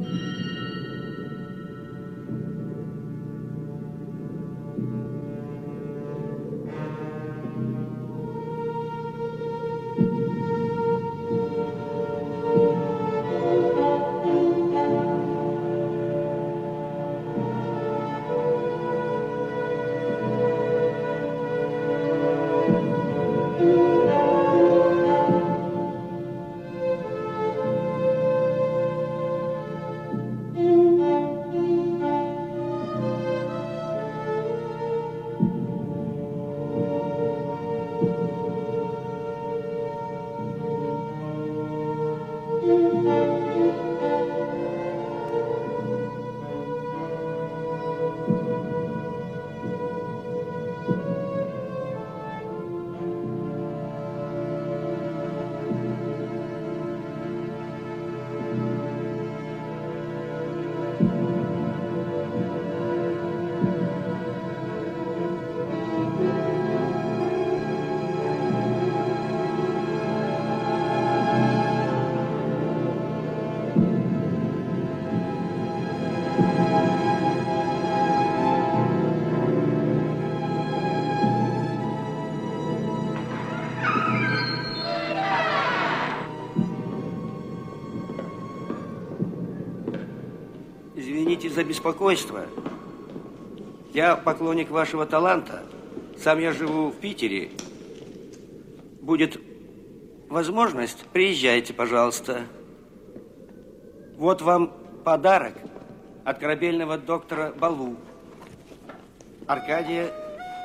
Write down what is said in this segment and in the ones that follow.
Извините за беспокойство. Я поклонник вашего таланта. Сам я живу в Питере. Будет возможность, приезжайте, пожалуйста. Вот вам подарок от корабельного доктора Балу. Аркадия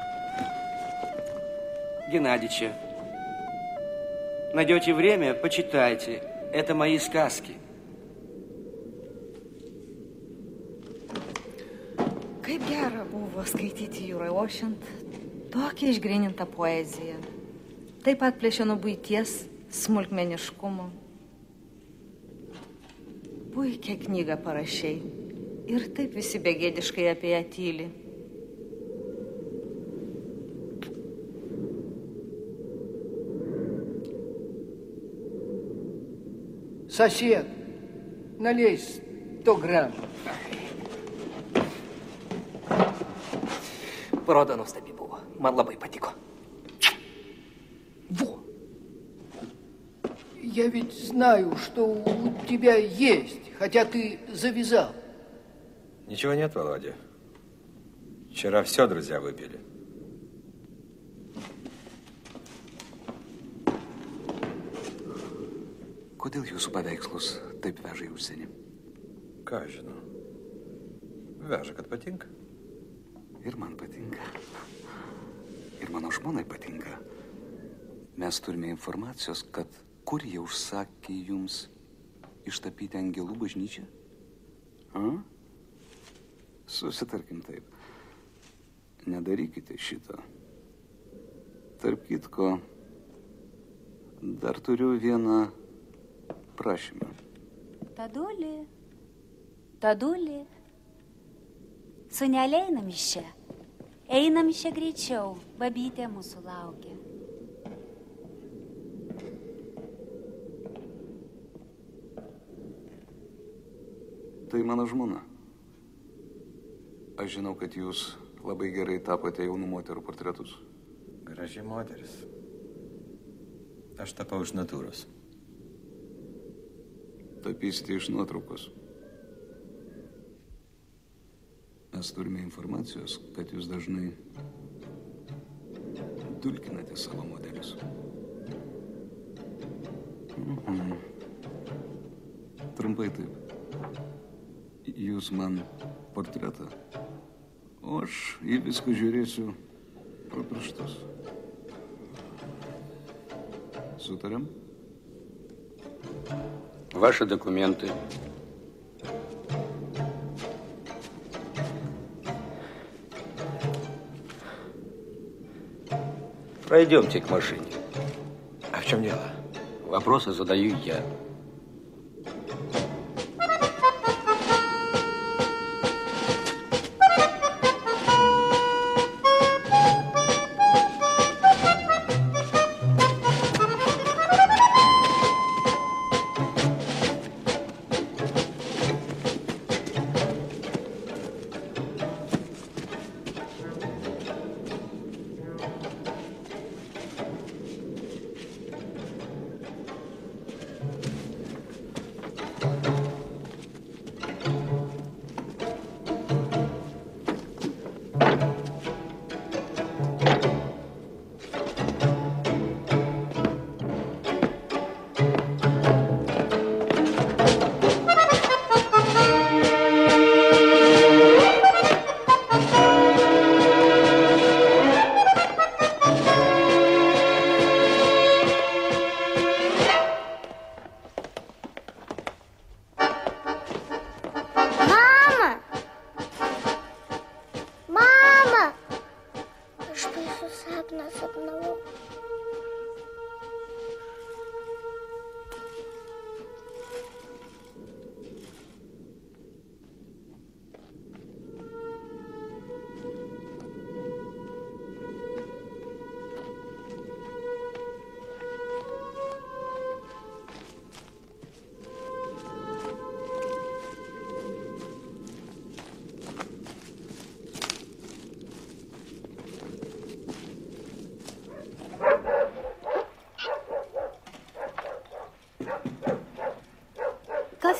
Геннадьевича. Найдете время, почитайте. Это мои сказки. Kaip gera buvo skaityti jūrai ošiant tokią išgrynintą poeziją. Taip atplėšė nuo buities smulkmeniškumo. Puikią knygą parašei ir taip visi begėdiškai apie ją tyli. Сосед, налей 100 грамм. Paroda nuostabi buvo. Man labai patiko. Во! Я ведь знаю, что у тебя есть, хотя ты завязал. Ничего нет, Володя. Вчера все друзья выпили. Kodėl jūsų paveikslus taip veža į užsienį? Ką žinau. Veža, kad patinka. Ir man patinka. Ir mano žmonai patinka. Mes turime informacijos, kad kur jie užsakė jums ištapyti angelų bažnyčią? A? Susitarkim taip. Nedarykite šito. Tarp kitko, dar turiu vieną prašymą. Tadulį. Sūneliai einam iš čia. Einam iš čia greičiau. Babytė mūsų laukia. Tai mano žmona. Aš žinau, kad jūs labai gerai tapote jaunų moterų portretus. Graži moteris. Aš tapau iš natūros. Tapysite iš nuotraukos. Mes turime informacijos, kad jūs dažnai dulkinate savo modelius. Trumpai taip. Jūs man portretą, o aš į viską žiūrėsiu pro pirštus. Сутарем? Ваши документы. Пройдемте к машине. А в чем дело? Вопросы задаю я.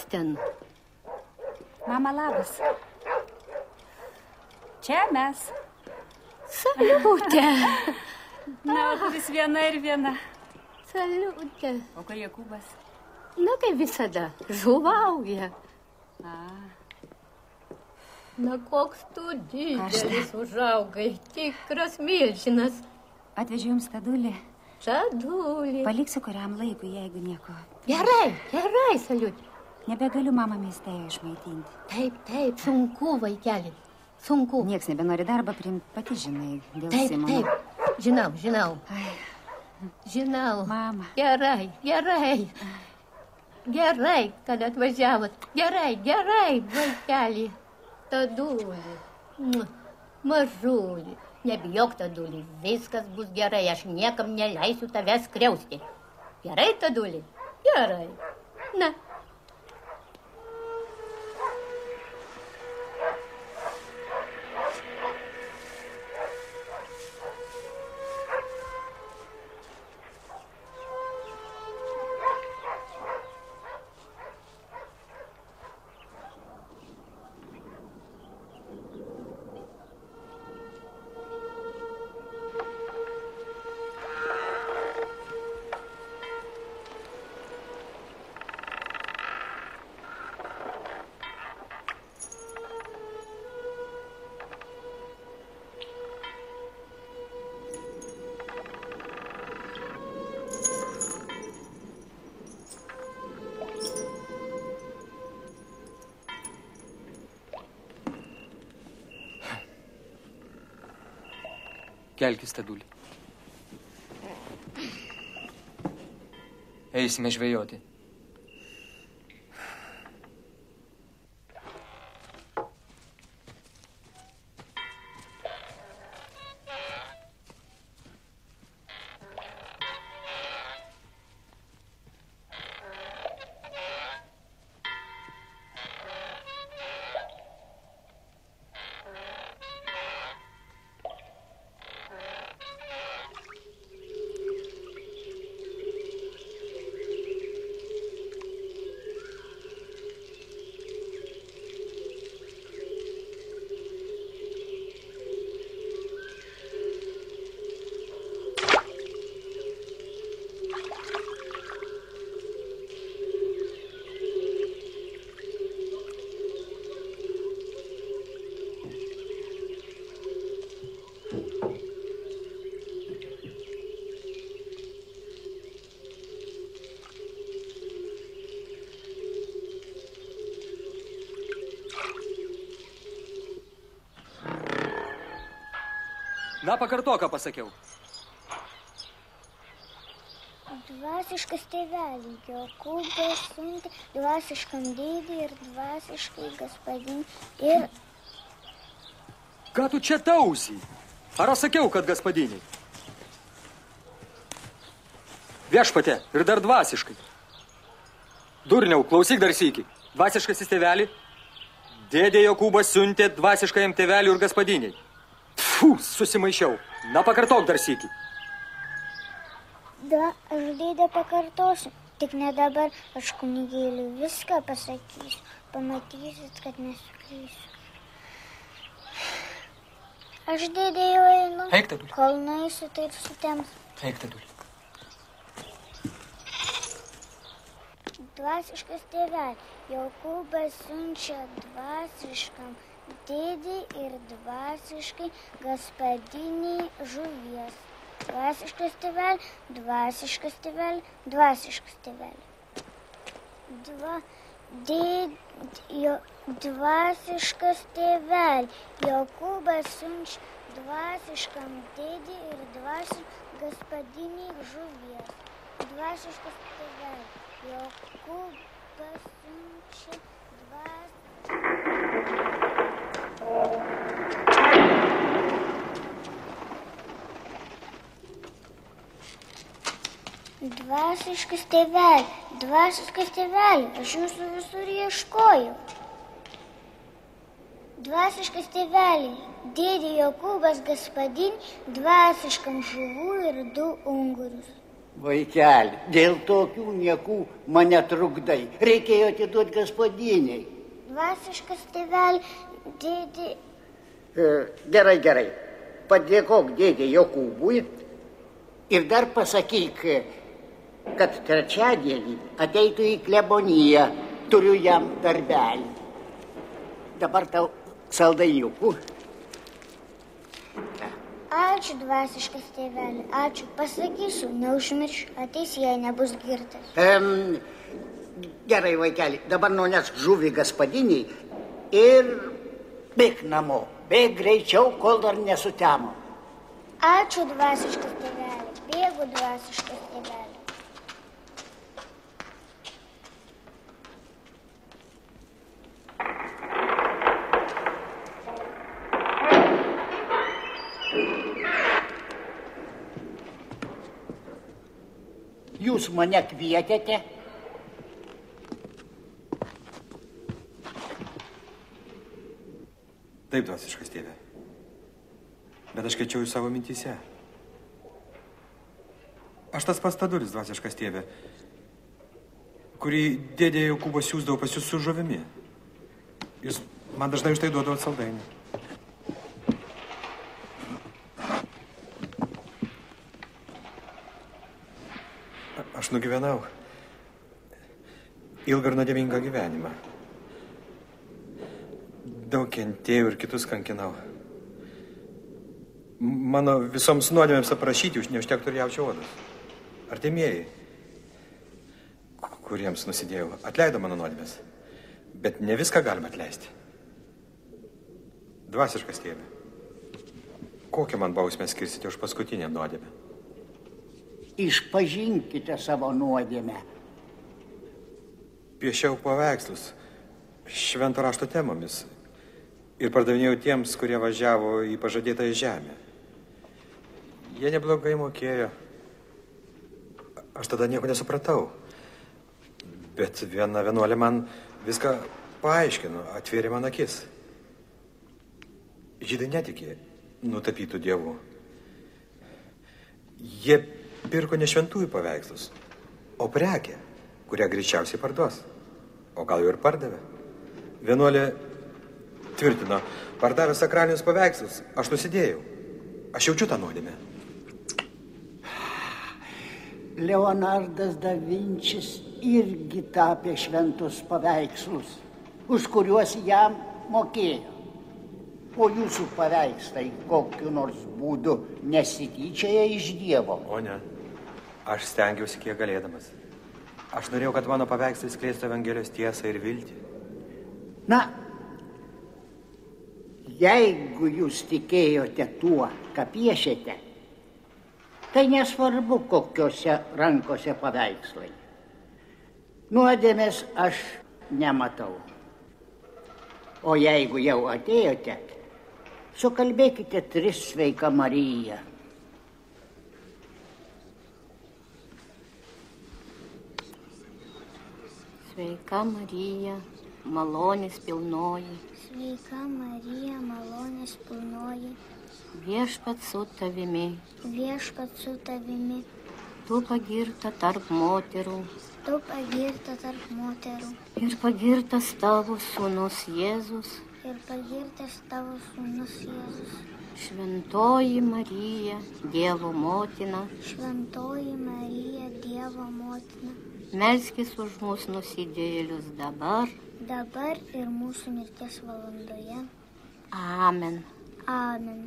ten? Mama, labas. Čia mes. Saliutė. Na, tu vis viena ir viena. Saliutė. O kur Jokūbas? Na, kaip visada, žuvauja. Na, koks tu didelis užaugai, tikras milžinas. Atvežiu jums Tadulį. Tadulį. Paliksiu kuriam laikui, jeigu nieko. Gerai, gerai, Saliutė. Nebegaliu mamą mieste išmaitinti. Taip, sunku, vaikeli, sunku. Niekas nebenori darbą priimti, pati žinai, dėl Simono. Taip, žinau. Žinau. Mama. Gerai, kad atvažiavot. Gerai, vaikeli. Tadulį, mažulį. Nebijok, Tadulį, viskas bus gerai, aš niekam neleisiu tavęs skriausti. Gerai, Tadulį? Gerai. Na. Kelkis, Tadulį. Eisime žvejoti. Na, pakartok, ką pasakiau. Dvasiškas tėvelį, Jokūbas siuntė dvasiškam dėdį ir dvasiškai gaspadinį ir... Ką tu čia tausi? Ar aš sakiau, kad gaspadiniai? Viešpate, ir dar dvasiškai. Durniau, klausyk dar sykį. Dvasiškasis tėvelį, dėdė Jokūbas siuntė dvasiškajam tėveliui ir gaspadiniai. Tfu, susimaišiau. Na, pakartok dar sykį. Aš dėdę pakartosiu, tik ne dabar, aš kunigėliui viską pasakysiu. Pamatysit, kad nesuklysiu. Aš dėdė jau einu. Eik, Tadulį. Kol nueisiu, tai ir sutems. Eik, Tadulį. Dvasiškas tėvelį, Jokūbas siunčia dvasiškam dėdį ir dvasiškai gaspadiniai žuvies. Dvasiškas tėvelį, dvasiškas tėvelį, dvasiškas tėvelį. Dvasiškas tėvelį, Jokūbas siunčia dvasiškam dėdį ir dvasiškai gaspadiniai žuvies. Dvasiškas tėvelį, Jokūbas siunčia Dvasiškas tėveli, aš jūsų visur ieškojau. Dvasiškas tėveli, dėdė Jokūbas gaspadinį dvasiškam žuvų ir 2 ungurius. Vaikeli, dėl tokių niekų mane trukdai. Reikėjo atiduoti gospodiniai. Dvasiškas tėveli, dėdė. Gerai. Padėkok dėdė Jokūbui ir dar pasakyk, kad trečiadienį ateitų į kleboniją. Turiu jam darbelį. Dabar tau saldainiukų. Ačiū, dvasiškas tėveli, ačiū. Pasakysiu, neužmirš, ateis, jei nebus girtas. Gerai, vaikeli, dabar nunesk žuvį gaspadiniai ir bėk namo. Bėk greičiau, kol dar nesutemo. Ačiū, dvasiškas tėveli, bėgu, dvasiškas tėveli. Jūs mane kvietėte? Taip, dvasiškas tėve. Bet aš skaičiau į savo mintyse. Aš tas pats Tadulis, dvasiškas tėve, kurį dėdė Jokūbas siųsdavo pas jūs su žuvimi. Jūs man dažnai už tai duodavo saldainį. Aš nugyvenau ilgą ir nuodėmingą gyvenimą. Daug kentėjau ir kitus kankinau. Mano visoms nuodėmėms aprašyti neužtektų ir jaučio odos. Artimieji, kuriems nusidėjau, atleido mano nuodėmės. Bet ne viską galima atleisti. Dvasiškas tėve, kokią man bausmę skirsite už paskutinę nuodėmę? Išpažinkite savo nuodėmę. Piešiau paveikslus švento rašto temomis ir pardavinėjau tiems, kurie važiavo į pažadėtąją žemę. Jie neblogai mokėjo. Aš tada nieko nesupratau. Bet viena vienuolė man viską paaiškino, atvėrė man akis. Žydai netikė nutapytų dievų. Jie pirko ne šventųjų paveikslus, o prekę, kurią greičiausiai parduos. O gal jau ir pardavė. Vienuolė tvirtino, pardavė sakralinius paveikslus, aš nusidėjau. Aš jaučiu tą nuodėmę. Leonardas da Vinčis irgi tapė šventus paveikslus, už kuriuos jam mokėjo. O jūsų paveikslai kokiu nors būdu nesityčioja iš Dievo. O ne, aš stengiausi kiek galėdamas. Aš norėjau, kad mano paveikslai skleistų Evangelijos tiesą ir viltį. Na, jeigu jūs tikėjote tuo, ką piešėte, tai nesvarbu, kokiose rankose paveikslai. Nuodėmės aš nematau. O jeigu jau atėjote, sukalbėkite 3 Sveika Marija. Sveika Marija, malonės pilnoji. Sveika Marija, malonės pilnoji. Viešpats su tavimi. Viešpats su tavimi. Tu pagirta tarp moterų. Tu pagirta tarp moterų. Ir pagirtas tavo sūnus Jėzus. Ir pagirtas tavo sūnus Jėzus. Šventoji Marija, Dievo motina. Šventoji Marija, Dievo motina. Melskis už mūsų nusidėjėlius dabar. Dabar ir mūsų mirties valandoje. Amen. Amen.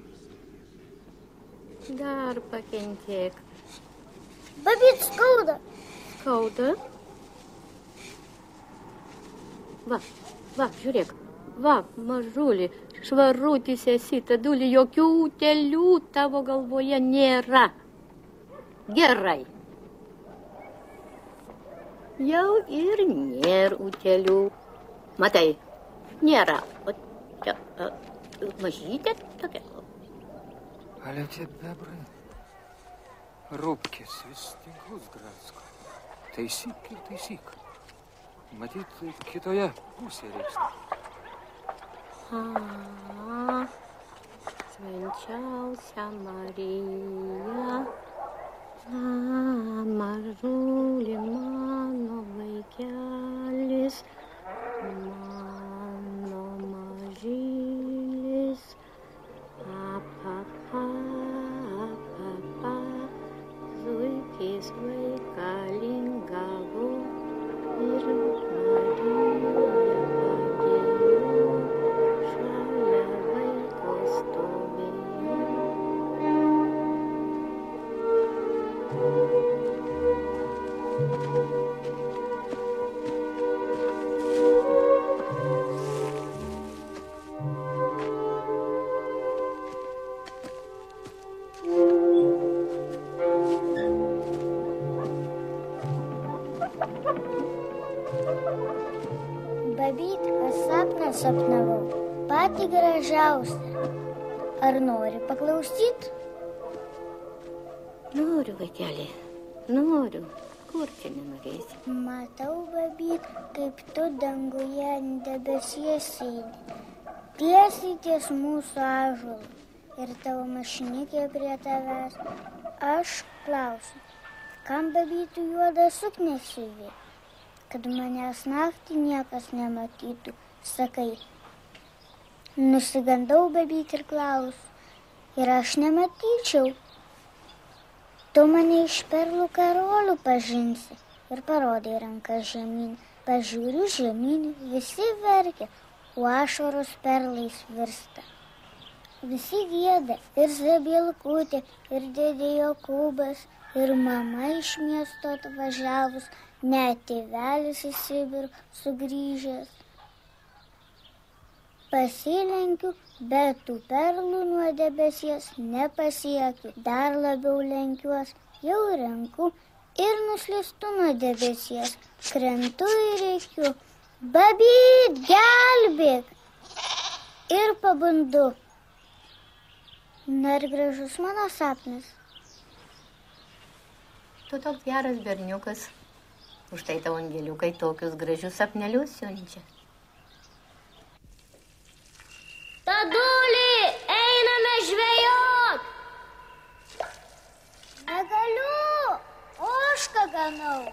Dar pakentėk. Babyt, skauda. Skauda? Va, žiūrėk. Va, mažulį, švarutis esi, Taduli, jokių utėlių tavo galvoje nėra. Gerai. Jau ir nėra utėlių. Matai, nėra. O čia, mažytė tokia. Ale tie bebrai, rūpkės, vis tinklus grasko. Taisyk ir taisyk. Matyt, kitoje pusėje reiks. Švenčiausia Marija, Mažulį mano vaikelis, mano mažylis, zuikis vaiką lingavo ir Marija padėjo, šalia vaiko stovėjo. Babyt, aš sapną sapnavau, patį gražiausią. Ar nori paklausyti? Noriu, vaikeli, noriu. Kur čia nenorėsi? Matau, babyt, kaip tu danguje ant debesies sėdi. Tiesiai ties mūsų ąžuolą ir tavo mašinikė prie tavęs. Aš klausiu, kam babytų juodą suknę siuvi? Kad manęs naktį niekas nematytų, sakai. Nusigandau, babyt, ir klausiu. Ir aš nematyčiau. Tu mane iš perlų karolių pažinsi. Ir parodai ranką žemyn. Pažiūriu žemyn, visi verkia, o ašaros perlais virsta. Visi gieda, ir Zabielkutė, ir dėdė Jokūbas, ir mama iš miesto atvažiavus, net tėvelis į Sibirą sugrįžęs. Pasilenkiu, bet tų perlų nuo debesies nepasiekiu. Dar labiau lenkiuos, jau renku ir nuslystu nuo debesies. Krentu ir rėkiu. Babyt, gelbėk! Ir pabundu. Na ir gražus mano sapnas. Tu toks geras berniukas. Už tai tavo angeliukai tokius gražius sapnelius siunčia. Taduli, einame žvejot! Negaliu, ožką ganau.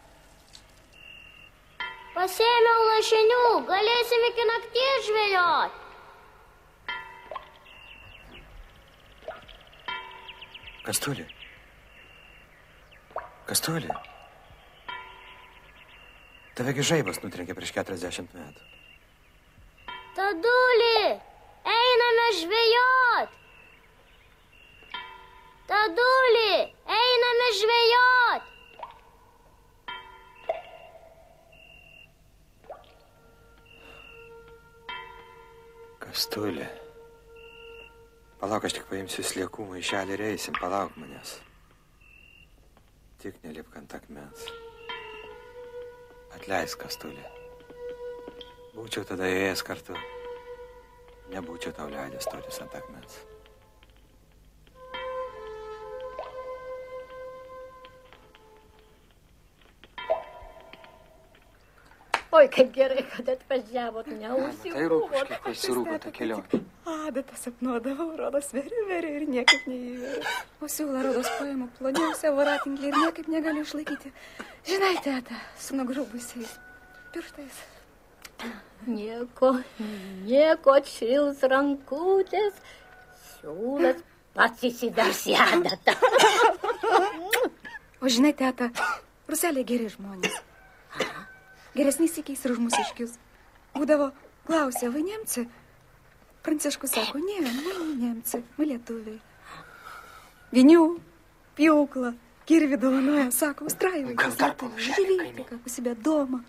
Pasėmiau lašinių, galėsim iki nakties žvejot. Kastuli. Kastuli. Tavegi žaibas nutrenkė prieš 40 metų. Taduli, einame žvejot! Taduli, einame žvejot! Kastuli. Palauk, aš tik paimsiu sliekų maišelį ir eisim, palauk manęs. Tik nelipk ant akmens. Atleisk, Kastuli. Būčiau tada ėjęs kartu. Nebūčiau tau leidęs stotis ant akmens. Oi, kaip gerai, kad atvažiavot, neužsibuvot. Tai rūpiškai, kai surūko tą kelionę. Adatą sapnuodavau, rodos veri ir niekaip neįveri. O siūlą rodos paimu ploniausią voratinklį ir niekaip negaliu išlaikyti. Žinai, teta, su nugrubusiais pirštais. Nieko, atšils rankutės, siūlas pats įsidars į adatą. O žinai, teta, Ruseliai geri žmonės. Geresniais sykiais ir už mūsiškius. Būdavo, klausė, vai nemci? Pranciškus sako, ne, nemci, мы lietuviai. Vinių, pjūklą, kirvį dovanoja, sako, устраивайтесь, живите, как у себя дома.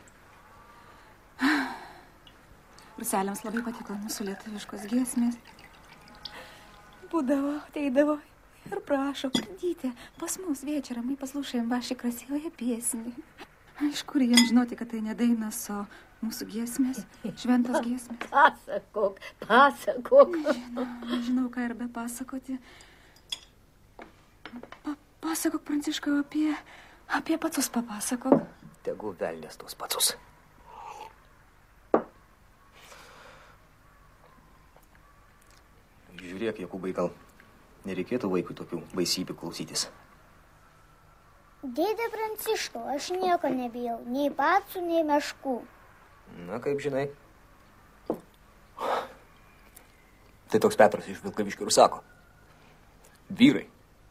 Ruseliams labai patiko mūsų lietuviškos giesmės. Būdavo, ateidavo ir prašo, придите, pas mus вечером, мы послушаем ваши красивые песни. Iš kur jiems žinoti, kad tai ne dainas, o mūsų giesmės, šventos giesmės? Pasakok. Nežinau, ką ir be pasakoti. Pasakok, Pranciškau, apie pacus papasakok. Tegu velnės tos pacus. Žiūrėk, Jokūbai, gal nereikėtų vaikui tokių baisybių klausytis. Dėdė Pranciškau, aš nieko nebijau, nei pacų, nei meškų. Na, kaip žinai. Tai toks Petras iš Vilkaviškio ir sako. Vyrai.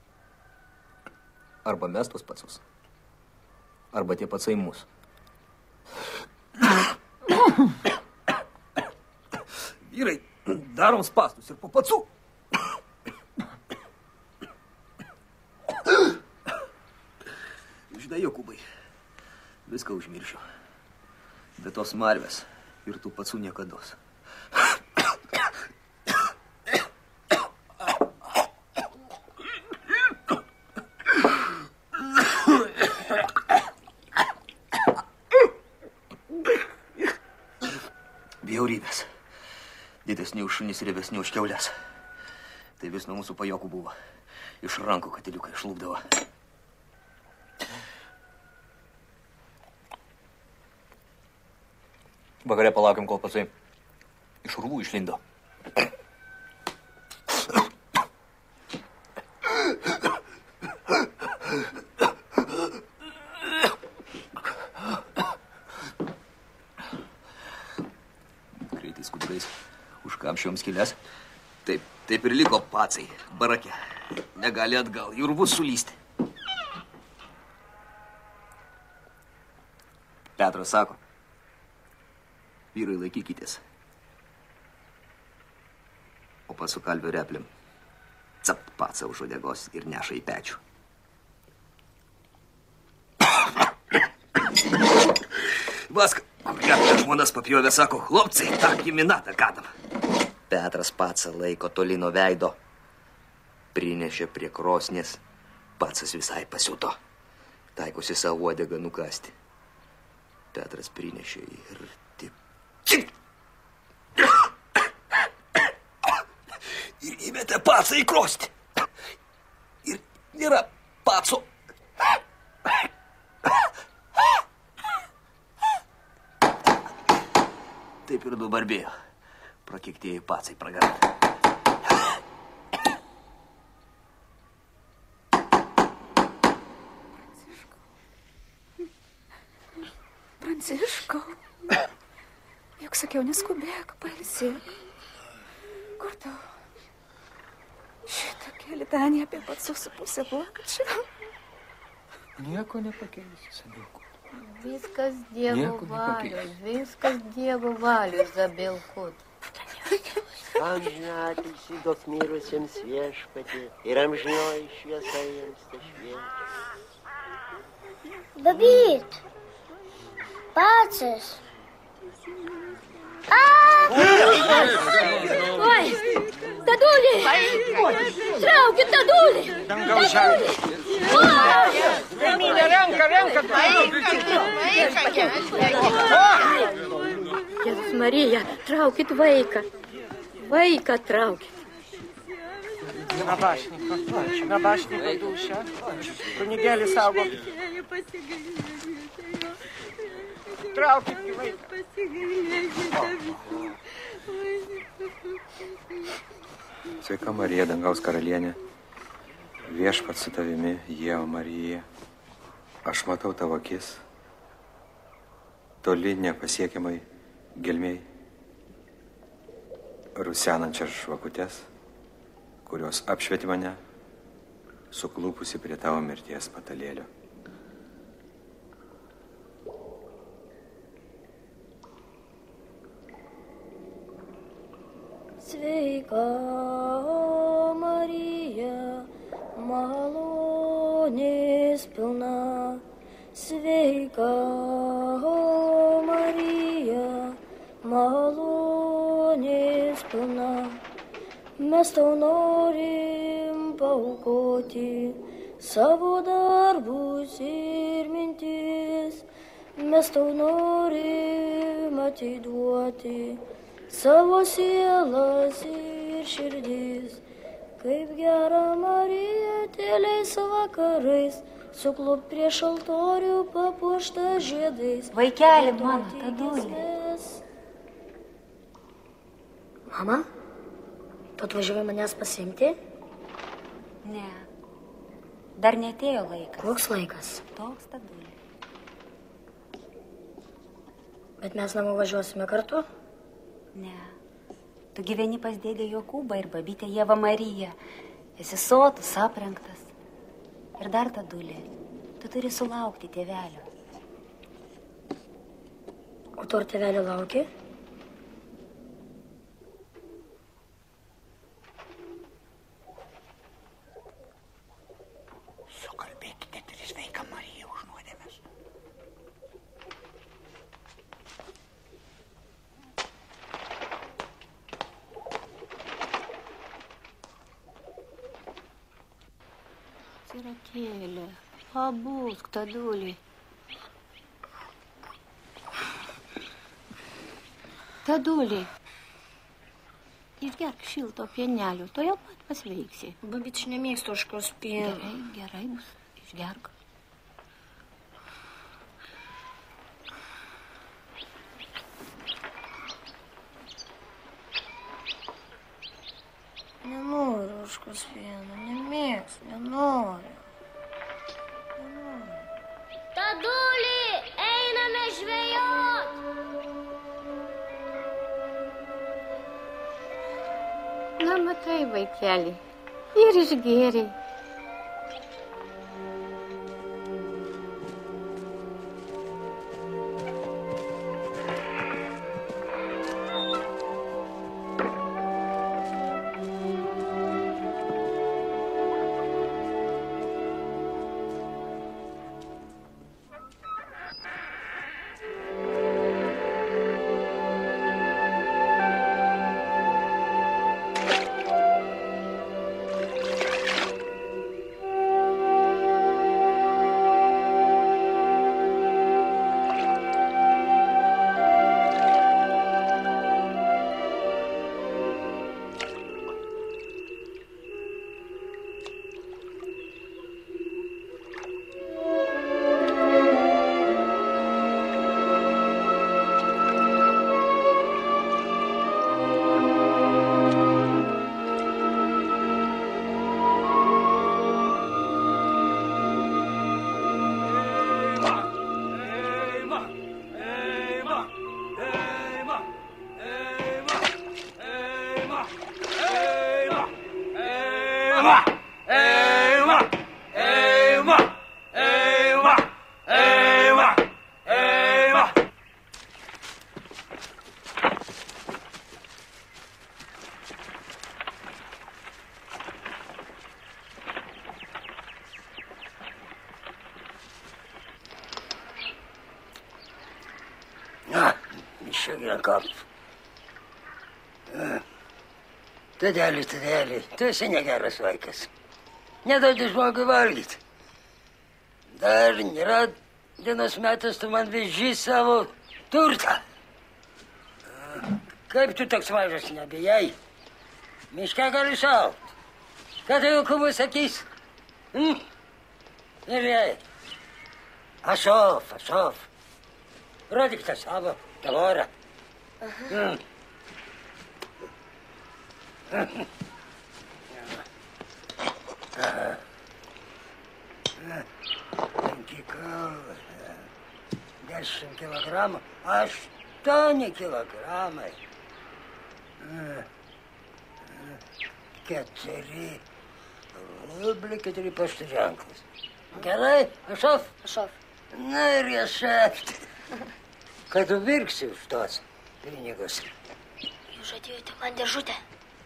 Arba mes tuos pacus, arba tie pacai mus. Vyrai, darom spastus ir po pacų. Žinai, Jokūbai, viską užmiršiu. Bet tos marvės ir tų pacų niekados. Bjaurybės. Didesni už šunis ir riebesni už kiaulės. Tai vis nuo mūsų pajokų buvo. Iš rankų katiliukai šlūpdavo. Vakare palaukiam, kol pacai iš urvų išlindo. Greitai skudrais užkamščiom skylės. Taip ir liko pacai barake. Negali atgal į urvus sulysti. Petras sako, vyrai, laikykitės. O pats su kalvio replėm capt pacą už uodegos ir neša į pečių. Vask, kurią žmonas papjovė, sako, chlopcai, tą giminatą kadam. Petras pacą laiko toli nuo veido. Prinešė prie krosnės. Pacas visai pasiuto. Taikosi savo uodegą nukasti. Petras prinešė ir tik. Ir įmetė pacą į krosnį. Ir nėra paco. Taip ir dubarbėjo. Prakeiktieji pacai pragarą. Pranciškau. Juk sakiau, neskubėk, pailsėk. Kur tau? Šitokia litanija apie pacus su pusę plakčio. Nieko nepakeisi, Sabilku. Viskas Dievo valios, viskas Dievo valios, Zabelkut. Amžinatilsį duok mirusiems viešpatie ir amžinoji šviesa jiems tešviečia. Babyt, pacas. Oi, Tadulį! Traukit Tadulį! Dangaus žemė. Emilė, renka. Jėzus Marija, traukit vaiką. Vaiką traukit. Nabašnyko duša. Kunigėlį saugokit. Traukit vaiką. Sveika Marija, dangaus karalienė. Viešpats su tavimi, Jėva Marija. Aš matau tavo akis. Toli nepasiekiamai gelmiai. Rusenančias žvakutes, kurios apšvieti mane, suklūpusi prie tavo mirties patalėlio. Sveika Marija, malonės pilna. Sveika Marija, malonės pilna. Mes tau norim paaukoti savo darbus ir mintis. Mes tau norim atiduoti savo sielas ir širdis. Kaip gera Marija tėliais vakarais, suklop prieš altorių papuoštą žiedais. Vaikeli mano, Tadulė. Mama, tu atvažiavai manęs pasiimti? Ne. Dar netėjo laikas. Koks laikas? Toks, Taduli. Bet mes namo važiuosime kartu? Ne. Tu gyveni pas dėdę Jokūbą ir babytę Jevą Mariją. Esi sotus, aprengtas. Ir dar, Taduli, tu turi sulaukti tėvelio. O tu ar tėvelio lauki? Sukalbėkite tris sveiką Mariją už nuodėmes. Sirakėlė, pabusk, Taduli. Taduli, išgerk šilto pienelio, to jau pat pasveiksi. Babyt, aš nemėgstu ožkos pieno. Gerai, gerai bus, išgerk. Nenoriu ožkos pieno, nemėgstu, nenoriu. Taduli, einame žvejot. Na, matai, vaikeli, ir išgėrei. Tadeli, tu esi negeras vaikas. Neduodi žmogui valgyti. Dar nėra dienos metas, tu man veži savo turtą. Kaip tu toks mažas nebijai? Miške gali šaut. Ką tai Jokūbas sakys? Ir jai. Ašov. Rodyk tą savo tavorą. Penkikaulas, 10 kilogramų, 8 kilogramai, 4 rubliai, 4 pašto ženklas. Gerai, Ašov? Ašov. Na ir ješefti. Kad tu virksi už tos pinigus. Jūs žadėjote man dėžutę.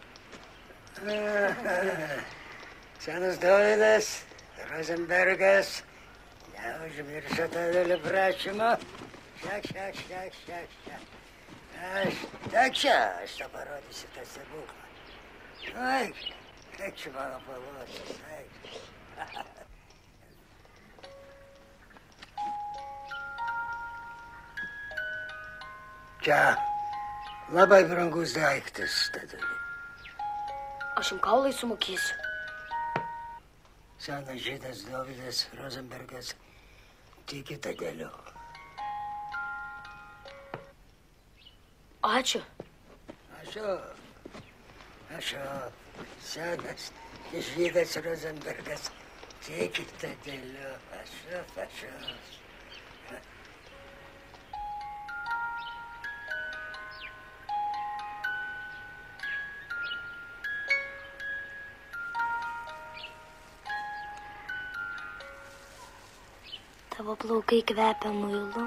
Senas Dovydas, Rozenbergas, neužmiršo Tadulio prašymo. Šiek. Aš tau parodysiu tą stebuklą. Eik, čia mano pavlosis, eik. Čia labai brangus daiktas, Taduli. Aš jums kaulai sumokėsiu. Senas žydas Dovydas Rozenbergas tiki Tadeliu. Ačiū. Ašo. Senas žydas Rozenbergas Take it, Tadelo. Пошел. Tavo plaukai kvepia muilu.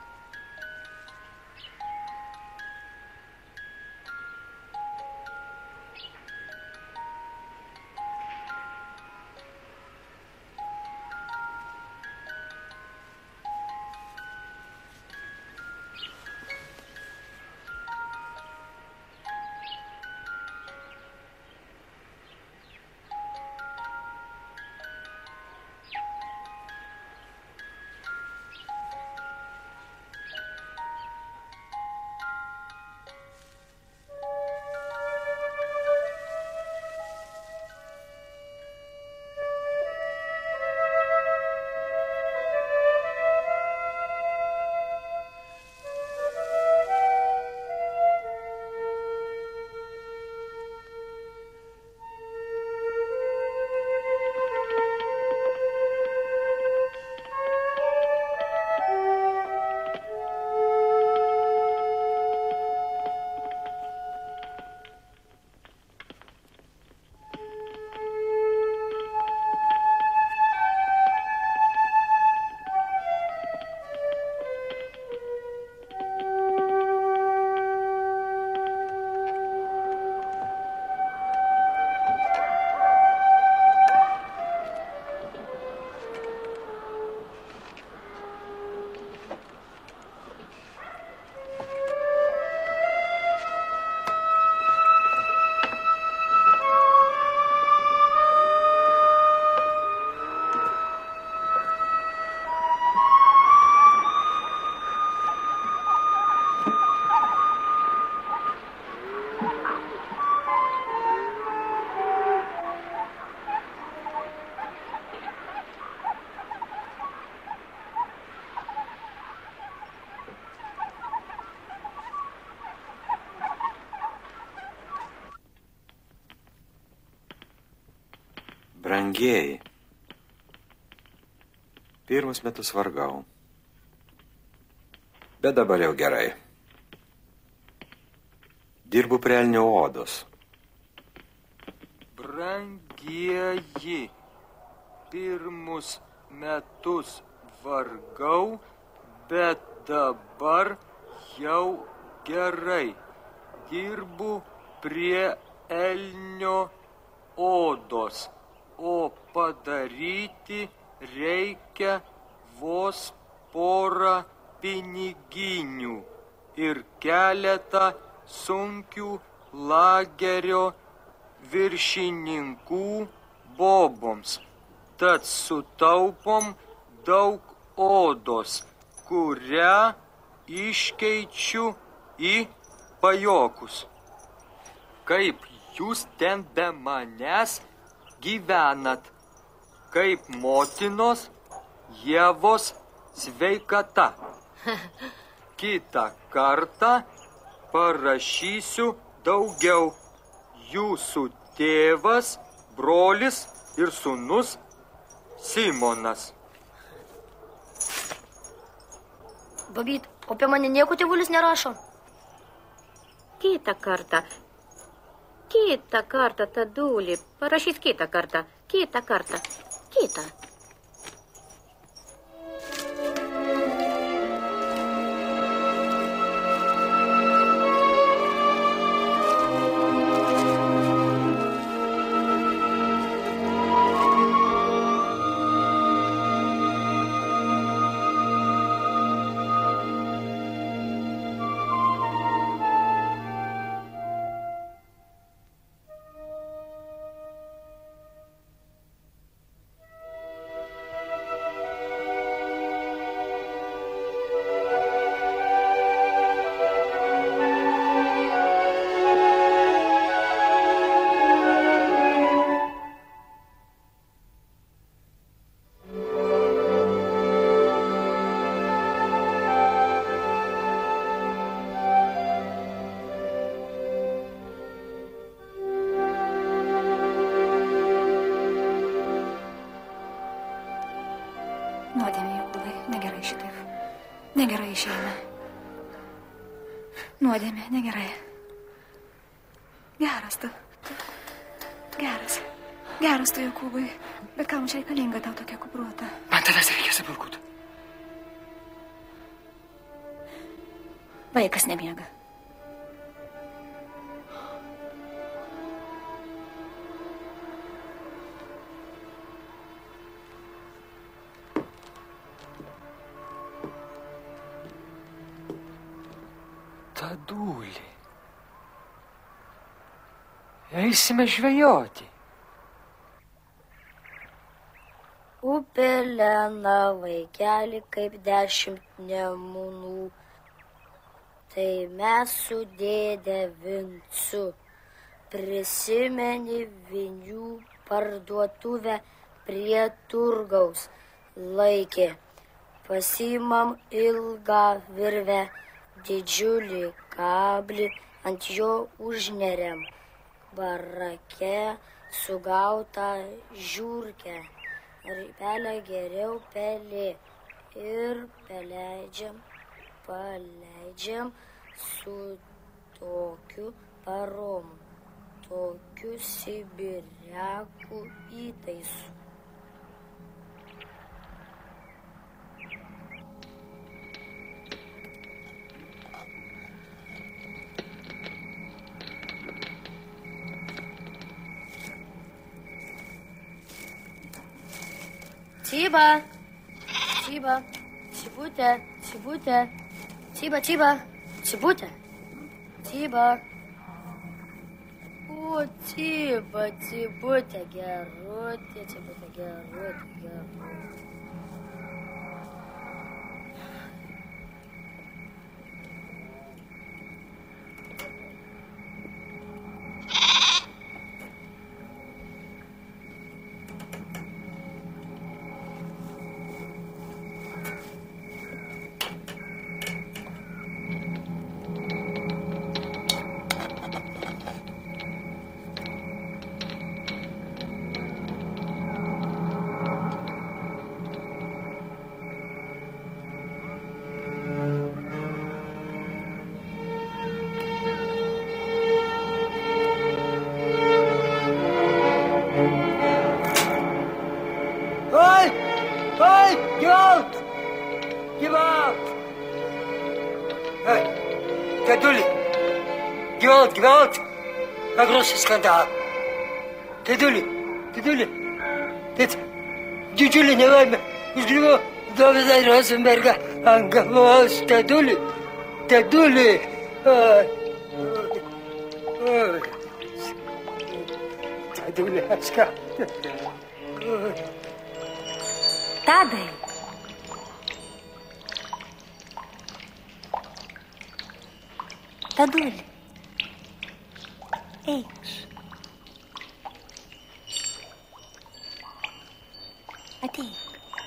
Brangieji, pirmus metus vargau, bet dabar jau gerai. Dirbu prie elnio odos. Brangieji, pirmus metus vargau, bet dabar jau gerai. Dirbu prie elnio odos. O padaryti reikia vos porą piniginių ir keletą sunkių lagerio viršininkų boboms. Tad sutaupom daug odos, kurią iškeičiu į pajokus. Kaip jūs ten be manęs gyvenat, kaip motinos Ievos sveikata. Kitą kartą parašysiu daugiau. Jūsų tėvas, brolis ir sūnus Simonas. Babyt, o apie mane nieko tėvulis nerašo? Kitą kartą, Taduli, parašys kitą kartą. išeina. Nuodėmė, negerai. Geras tu. Geras. Geras tu, Jokūbai. Bet kam čia reikalinga tau tokia kupruota? Man tavęs reikės apilkut. Vaikas nemiega. Tadulį. Eisime žvejoti. Upė lena vaikelį kaip 10 nemunų. Tai mes su dėde Vincu prisimeni vinių parduotuvę prie turgaus laikė. Pasimam ilgą virvę, didžiulį kablį, ant jo užneriam. Barake sugautą žiūrkę. Pelę geriau pelė ir paleidžiam su tokiu paromu, tokiu sibiriakų įtaisu. Ciba, ciba, cibutė, cibutė, ciba, ciba, cibutė, ciba. O, ciba, cibutė, gerutė, cibutė, gerutė, gerutė. Gewalt. Een grote schandaal. Дедули. Дедули, не вайме. Изгрево Давида Розенберга. Ангалос, дедули. Дедули, аска. Tadai. Taduli. Eikš. Ateik.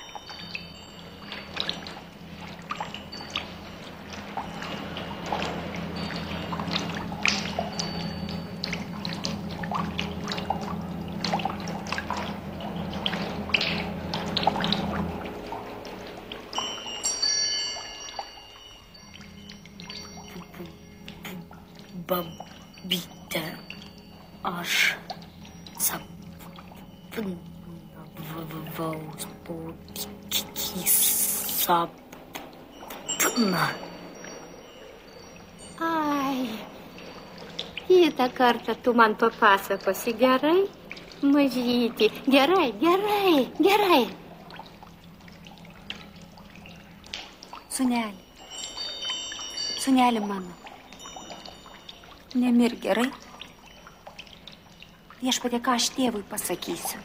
Babyte, aš sapnavau tokį sapną. Ai, kitą kartą tu man papasakosi, gerai? Mažytį, gerai. Sūneli mano. Nemir gerai. Viešpatie, ką aš tėvui pasakysiu.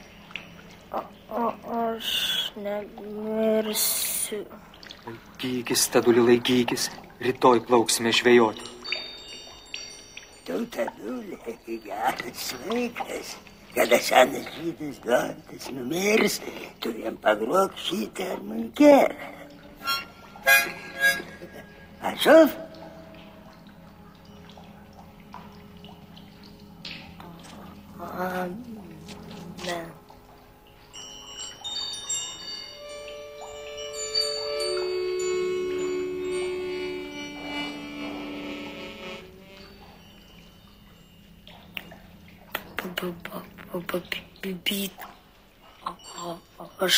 Aš nemirsiu. Laikykis, Taduli, laikykis. Rytoj plauksime žvejoti. Tu, Taduli, geras vaikas. Kada senas žydas Donatas numirs, tu jam pagrok šitą armonkerą. Ašov? Amen. Babyt, aš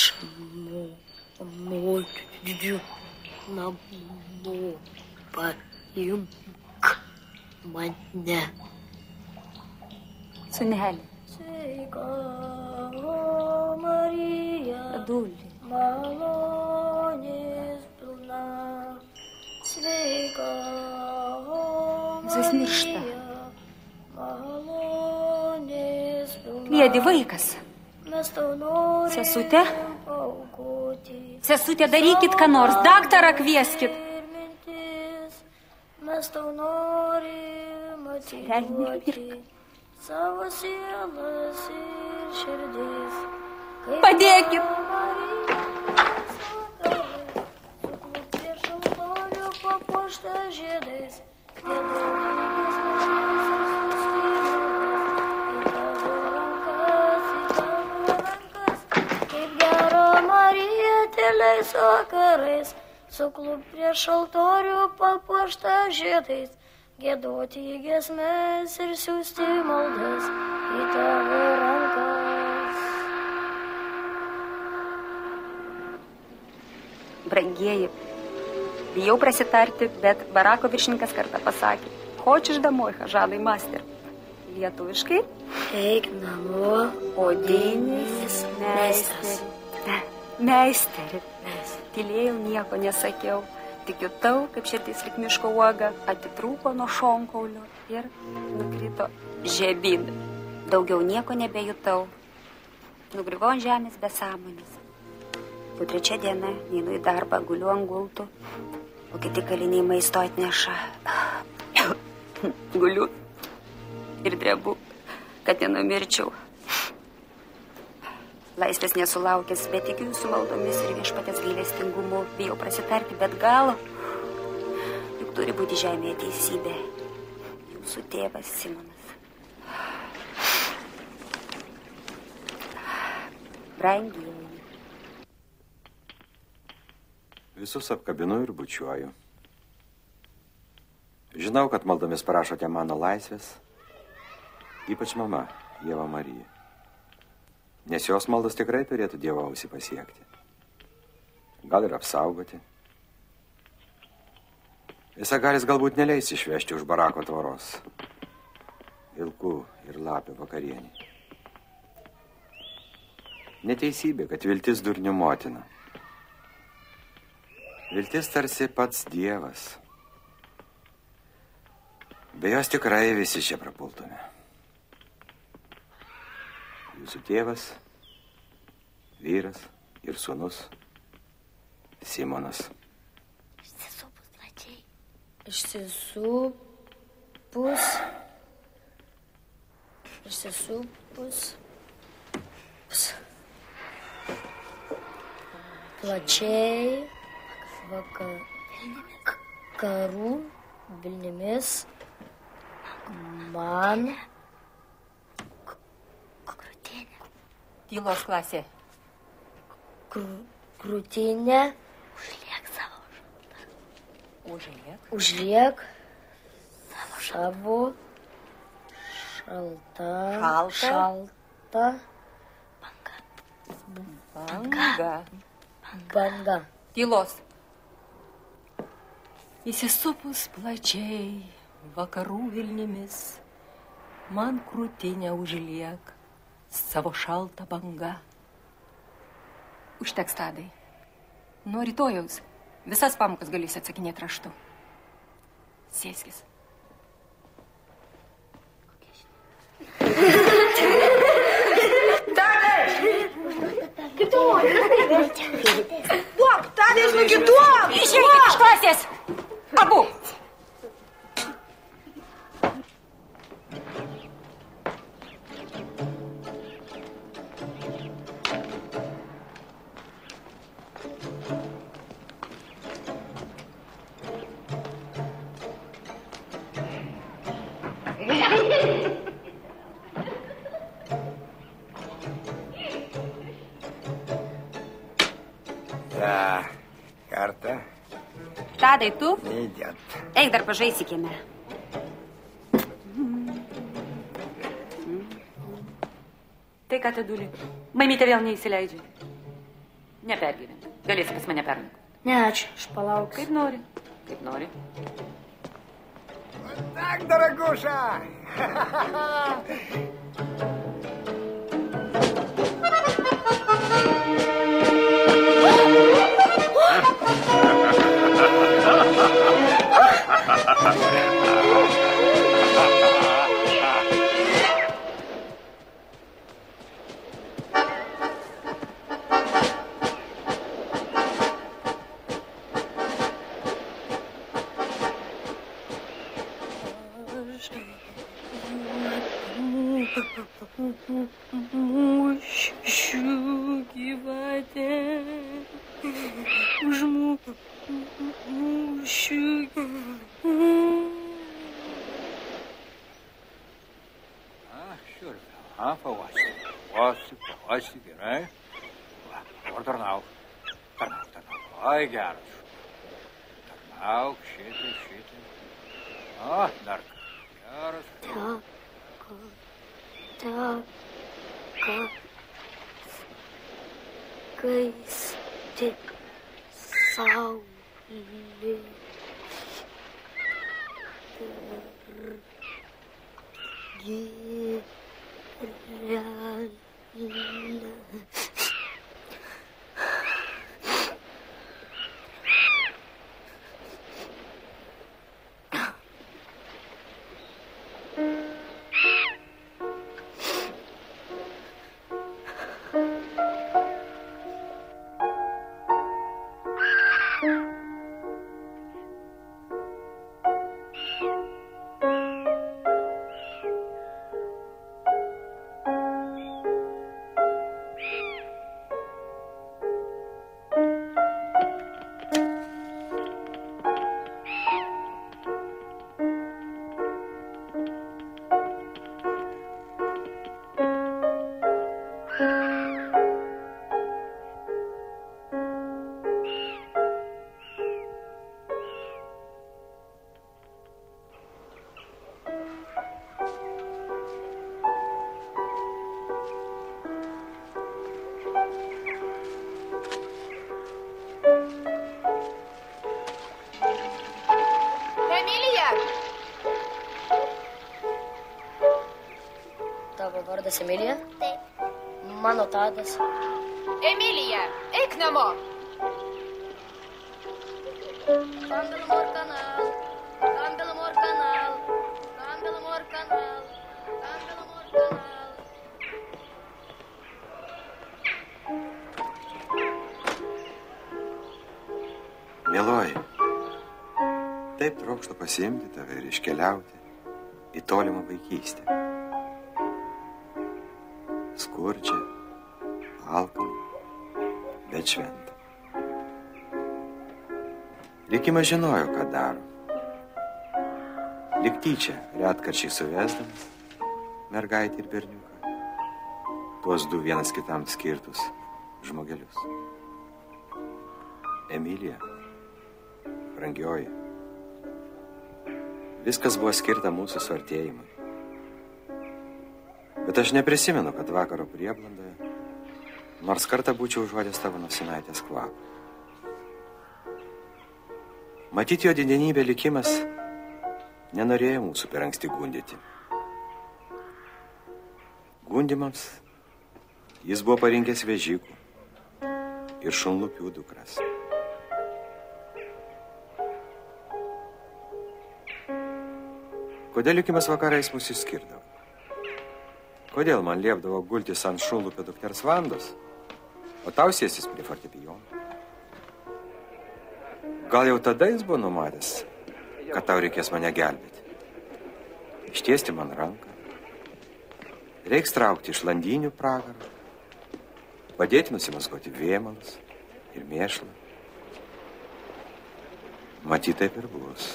noriu namo, paimk mane. Sūneli. Sveika, Marija, Adulį. malonės pilna. Sveika, Jis miršta. malonės pilna. Kviedi vaikas. Mes tau norime Sesutė? paaukoti. Sesutė, darykit ką nors. Daktarą kvieskit. Mes tau norime atiduoti savo sielas ir širdis. Padėkit. Prieš altorių papuoštą žiedais. Kaip gera Marija tyliais vakarais, suklūp prieš altorių papuoštą žiedais, giedoti giesmes ir siųsti maldas į tavo rankas. Brangieji, bijau prasitarti, bet barako viršininkas kartą pasakė, хочешь домой, хажалый мастер. Lietuviškai? Eik namo, odinis meistras. Meisteri. Tylėjau, nieko nesakiau. Tik jutau, kaip širdis lyg miško uoga atitrūko nuo šonkaulio ir nukrito žemyn. Daugiau nieko nebejutau. Nugriuvau ant žemės be sąmonės. Po 3 diena neinu į darbą, guliu ant gultų, o kiti kaliniai maisto atneša. Guliu ir drebu, kad nenumirčiau. Laisvės nesulaukęs, bet tikiu jūsų maldomis ir viešpatės gailestingumu. Bijau prasitarti, bet gal juk turi būti žemėje teisybė. Jūsų tėvas Simonas. Brangieji. Visus apkabinu ir bučiuoju. Žinau, kad maldomis parašote mano laisvės, ypač mama, Ieva Marija. Nes jos maldos tikrai turėtų Dievo ausį pasiekti. Gal ir apsaugoti. Visagalis galbūt neleis išvežti už barako tvoros. Vilkų ir lapių vakarienį. Neteisybė, kad viltis durnių motina. Viltis tarsi pats Dievas. Be jos tikrai visi čia prapultume. Jūsų tėvas, vyras ir sūnus Simonas. Išsisupus plačiai. Išsisupus plačiai vakarų vilnimis man Tylos klasė. Krūtinę užliek savo šalta banga. Tylos. Įsisupus plačiai vakarų vilnimis, man krūtinę užliek savo šaltą bangą. Užteks, Tadai. Nuo rytojaus visas pamokas galėsi atsakinėti raštu. Sėskis. Tadai! Kitur! Duok, Tadai, žinokit, duok! Išeikit iš klasės! Abu! Kartą. Tadai, tu? Neįdėt. Eik dar pažaisikime. Tai ką, Taduli? Mamytė vėl neįsileidžia. Nepergyvent. Galėsi pas mane pernakvoti. Ne, ačiū, aš palauksiu. Kaip nori. Kaip nori. Так, дорогуша! Pavasi, gerai. Dabar tarnauk. Oi, geras. Tarnauk, šitai. O, dar geras. Kaisti saulė. Vardas Emilija? Taip. Mano Tadas. Emilija, eik namo. Камбеломор канал. Mieloji, taip trokštu pasiimti tave ir iškeliauti į tolimą vaikystę. Skurdžią, alkaną, bet šventą. Likimas žinojo, ką daro. Lyg tyčia retkarčiai suvesdamas mergaitį ir berniuką, tuos du vienas kitam skirtus žmogelius. Emilija, brangioji, viskas buvo skirta mūsų suartėjimui. Bet aš neprisimenu, kad vakaro prieblandoje nors kartą būčiau užuodęs tavo nosinaitės kvapą. Matyti jo didenybė likimas nenorėjo mūsų per anksti gundyti. Gundimams jis buvo parinkęs vežikų ir šunlupių dukras. Kodėl likimas vakarais mus išskirdavo? Kodėl man liepdavo gultis ant šunlupio dukters Vandos, o tau sėstis prie fortepijono? Gal jau tada jis buvo numatęs, kad tau reikės mane gelbėti? Ištiesti man ranką, reiks traukti iš landynių pragarą, padėti nusimaskuoti vėmalus ir mėšlą. Matyt, taip ir bus.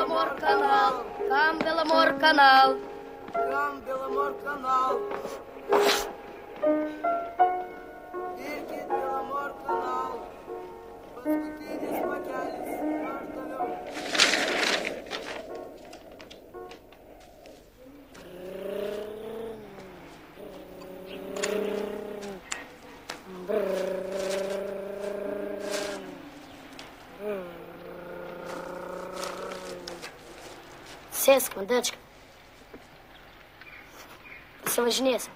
Камбеломор канал. Sėsk, mandečka. Pasivažinėsim.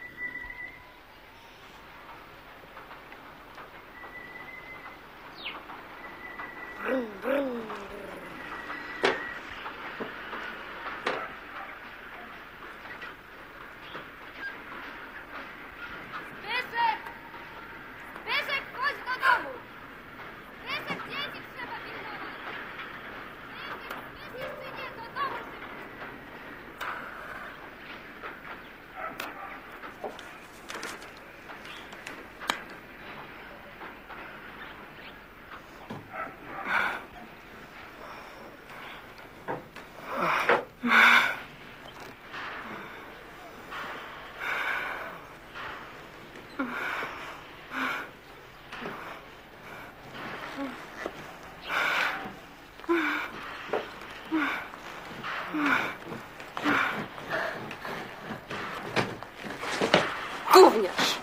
Gówniarz!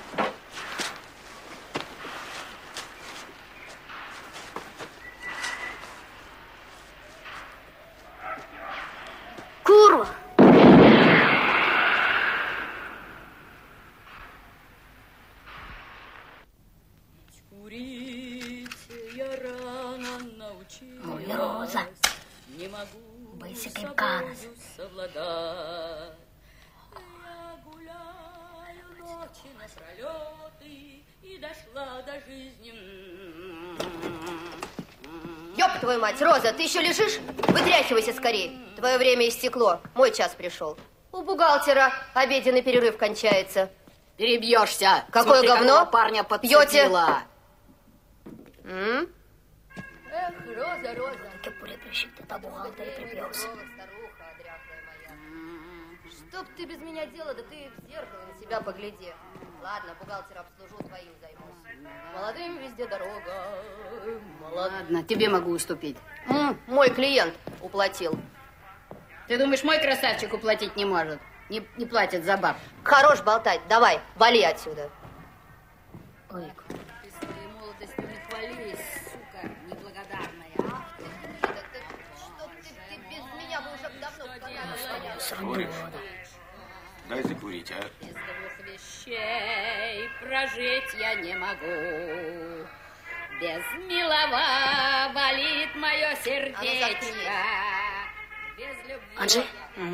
Kurwa! Oi, Roza, baisi kaip karas. Ёб твою мать, Роза, ты еще лежишь? Вытряхивайся скорее. Твое время истекло. Мой час пришел. У бухгалтера обеденный перерыв кончается. Перебьешься. Какое Смотри, говно? Парня Пьете? Эх, Роза, Роза. Кепуре прищик, ты до бухгалтера прибьешься. Чтоб ты без меня делала, да ты в зеркало на себя погляди. Ладно, бухгалтер обслужу, своим займусь. Молодым везде дорога. Ладно, тебе могу уступить. Мой клиент уплатил. Ты думаешь, мой красавчик уплатить не может? Не платит за баб. Хорош болтать, давай, вали отсюда. Ой, ты своей молодостью не хвались, сука, неблагодарная. Чтоб ты без меня бы уже давно Дай закурить, а? Без двух вещей прожить я не могу. Без милого болит мое сердечко. Без любви... Анжи?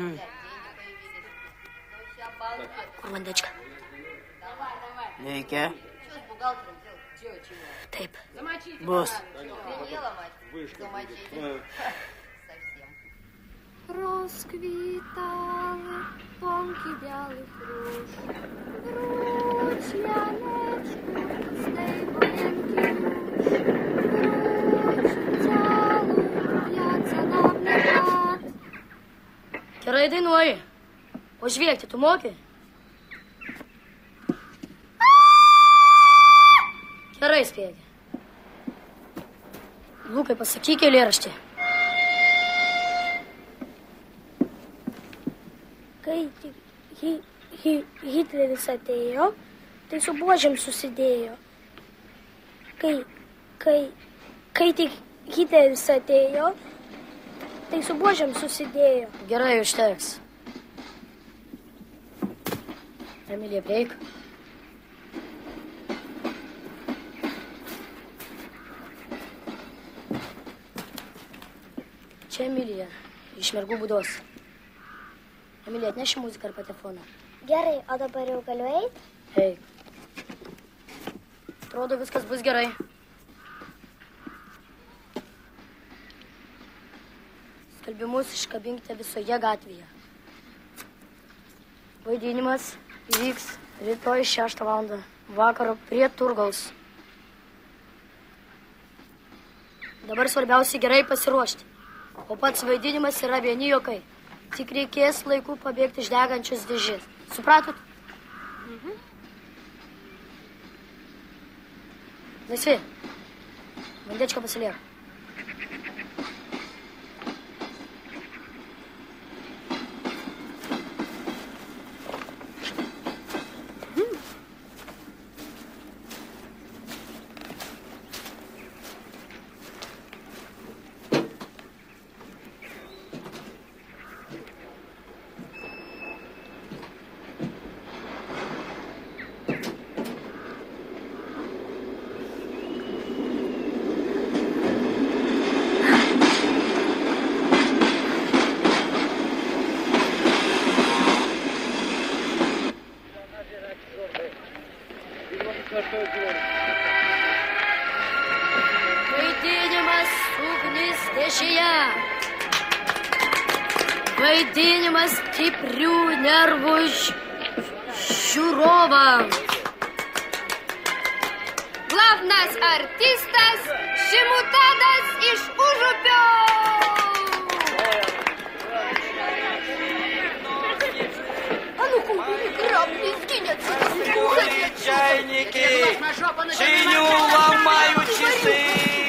Курвандечка. Нейке. Что с бухгалтером делать? Тейп. Босс. Охренела, мать? Замочили. Розквітали тонкі білих руж, грудь янечку, стей воєнки руж, грудь тялу, як задавний брат. Gerai dainuoji. O žviegti tu moki? Gerai spiegi. Lukai, pasakyk eilėraštį. Kai Hitleris atėjo, tai su buožėm susidėjo. Kai tik Hitleris atėjo, tai su buožėm susidėjo. Gerai, užteks. Emilija, prieik. Čia Emilija, iš mergų būdos. Emilija, atneši muziką ar patefoną. Gerai, o dabar jau galiu eiti? Eik. Atrodo, viskas bus gerai. Skelbimus iškabinkite visoje gatvėje. Vaidinimas įvyks rytoj 6 val. Vakaro prie Turgaus. Dabar svarbiausia gerai pasiruošti. O pats vaidinimas yra vieni juokai. Tik reikės laiku pabėgti iš degančios dėžės. Supratot? Laisvi. Vandečką pasiliek. Vaidinimas ugnis dešėje. Vaidinimas stiprių nervų žiūrovams. Главnas artistas Šimutadas iš Užupio. А ну-ка, убери грабли, скинь отсюда. Уходи отсюда. Чайники! Чиню, ломаю часы!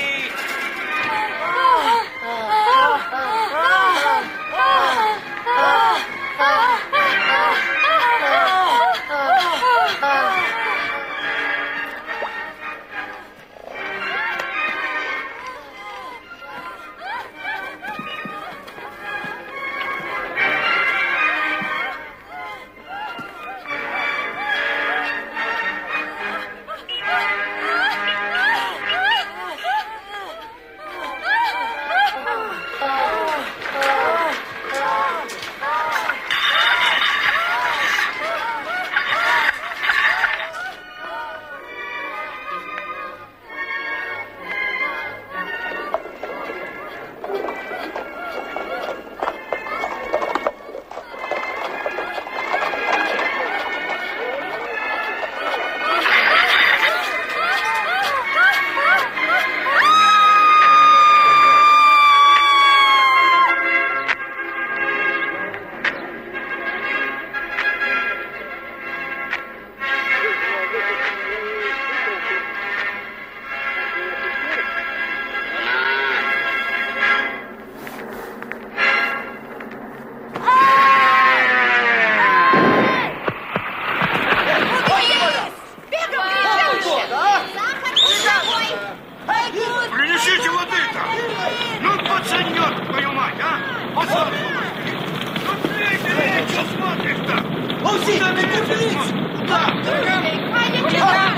Принесите воды-то! Ну, пацанёк, твою мать, а! Пацан! Ну, ты что смотришь-то? Куда ты смотришь? Куда?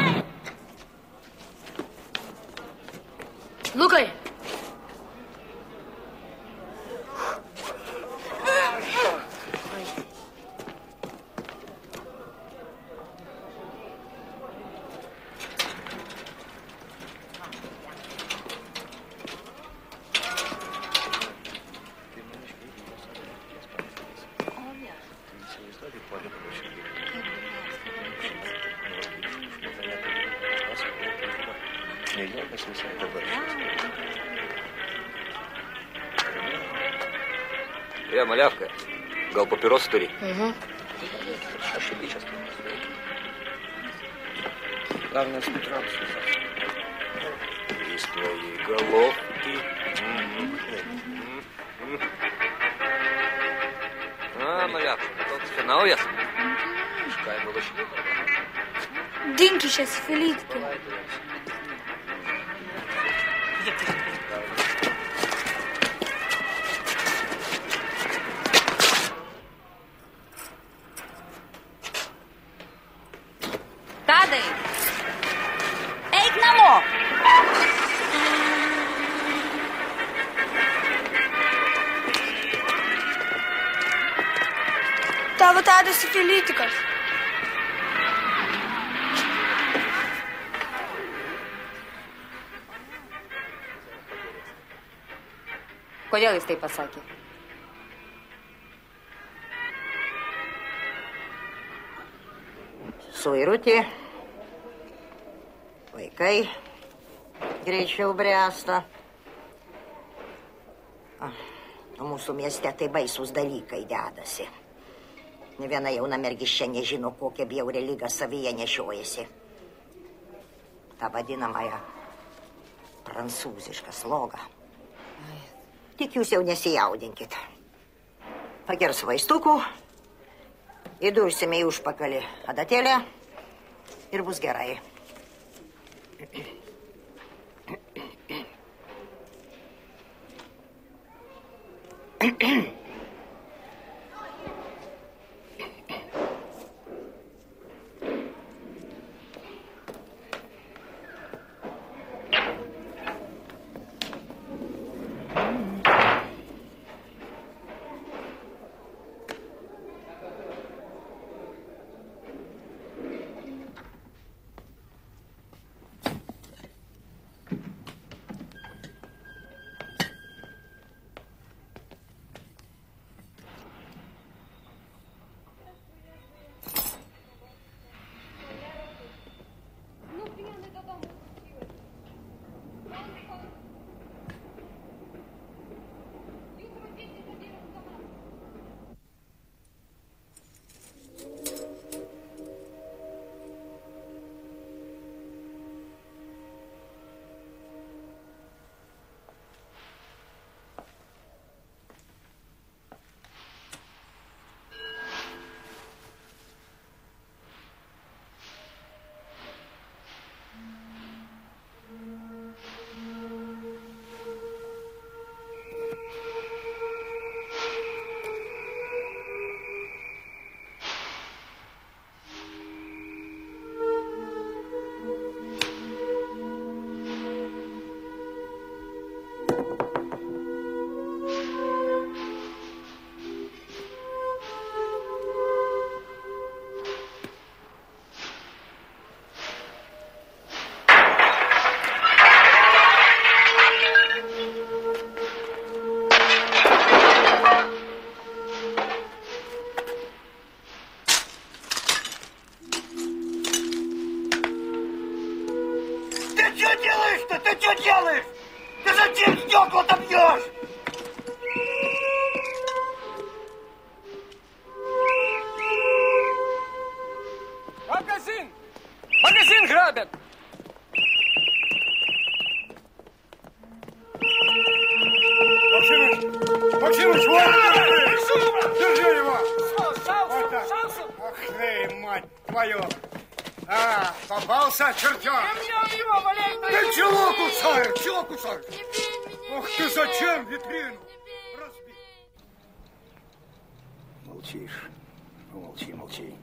Лукай! Малявка, gal papirosų turi? Aš įbyčias. Главное, смотрелся. Из твоей головки. Малявка, toks čia naujas. Kaimo lašinių. Dinkišės Filitki. Tadai, eik namo. Tavo Tadas Filitikas. Kodėl jis tai pasakė? Suirutė, vaikai greičiau bręsta. Mūsų mieste tai baisūs dalykai dedasi. Ne viena jauna mergiščia nežino, kokią bjaurią lygą savyje nešiojasi. Ta vadinamąją prancūzišką slogą. Tik jūs jau nesijaudinkit. Pagers vaistukų, įdursime į užpakalį adatėlę ir bus gerai. Магазин грабят! Максимыч, вот! Держи его! Вот так. Ах ты, мать твою! А, попался чертёж! Ты чего кусаешь? Чего кусаешь? Ах ты, зачем витрину? Молчишь. Молчи, молчи.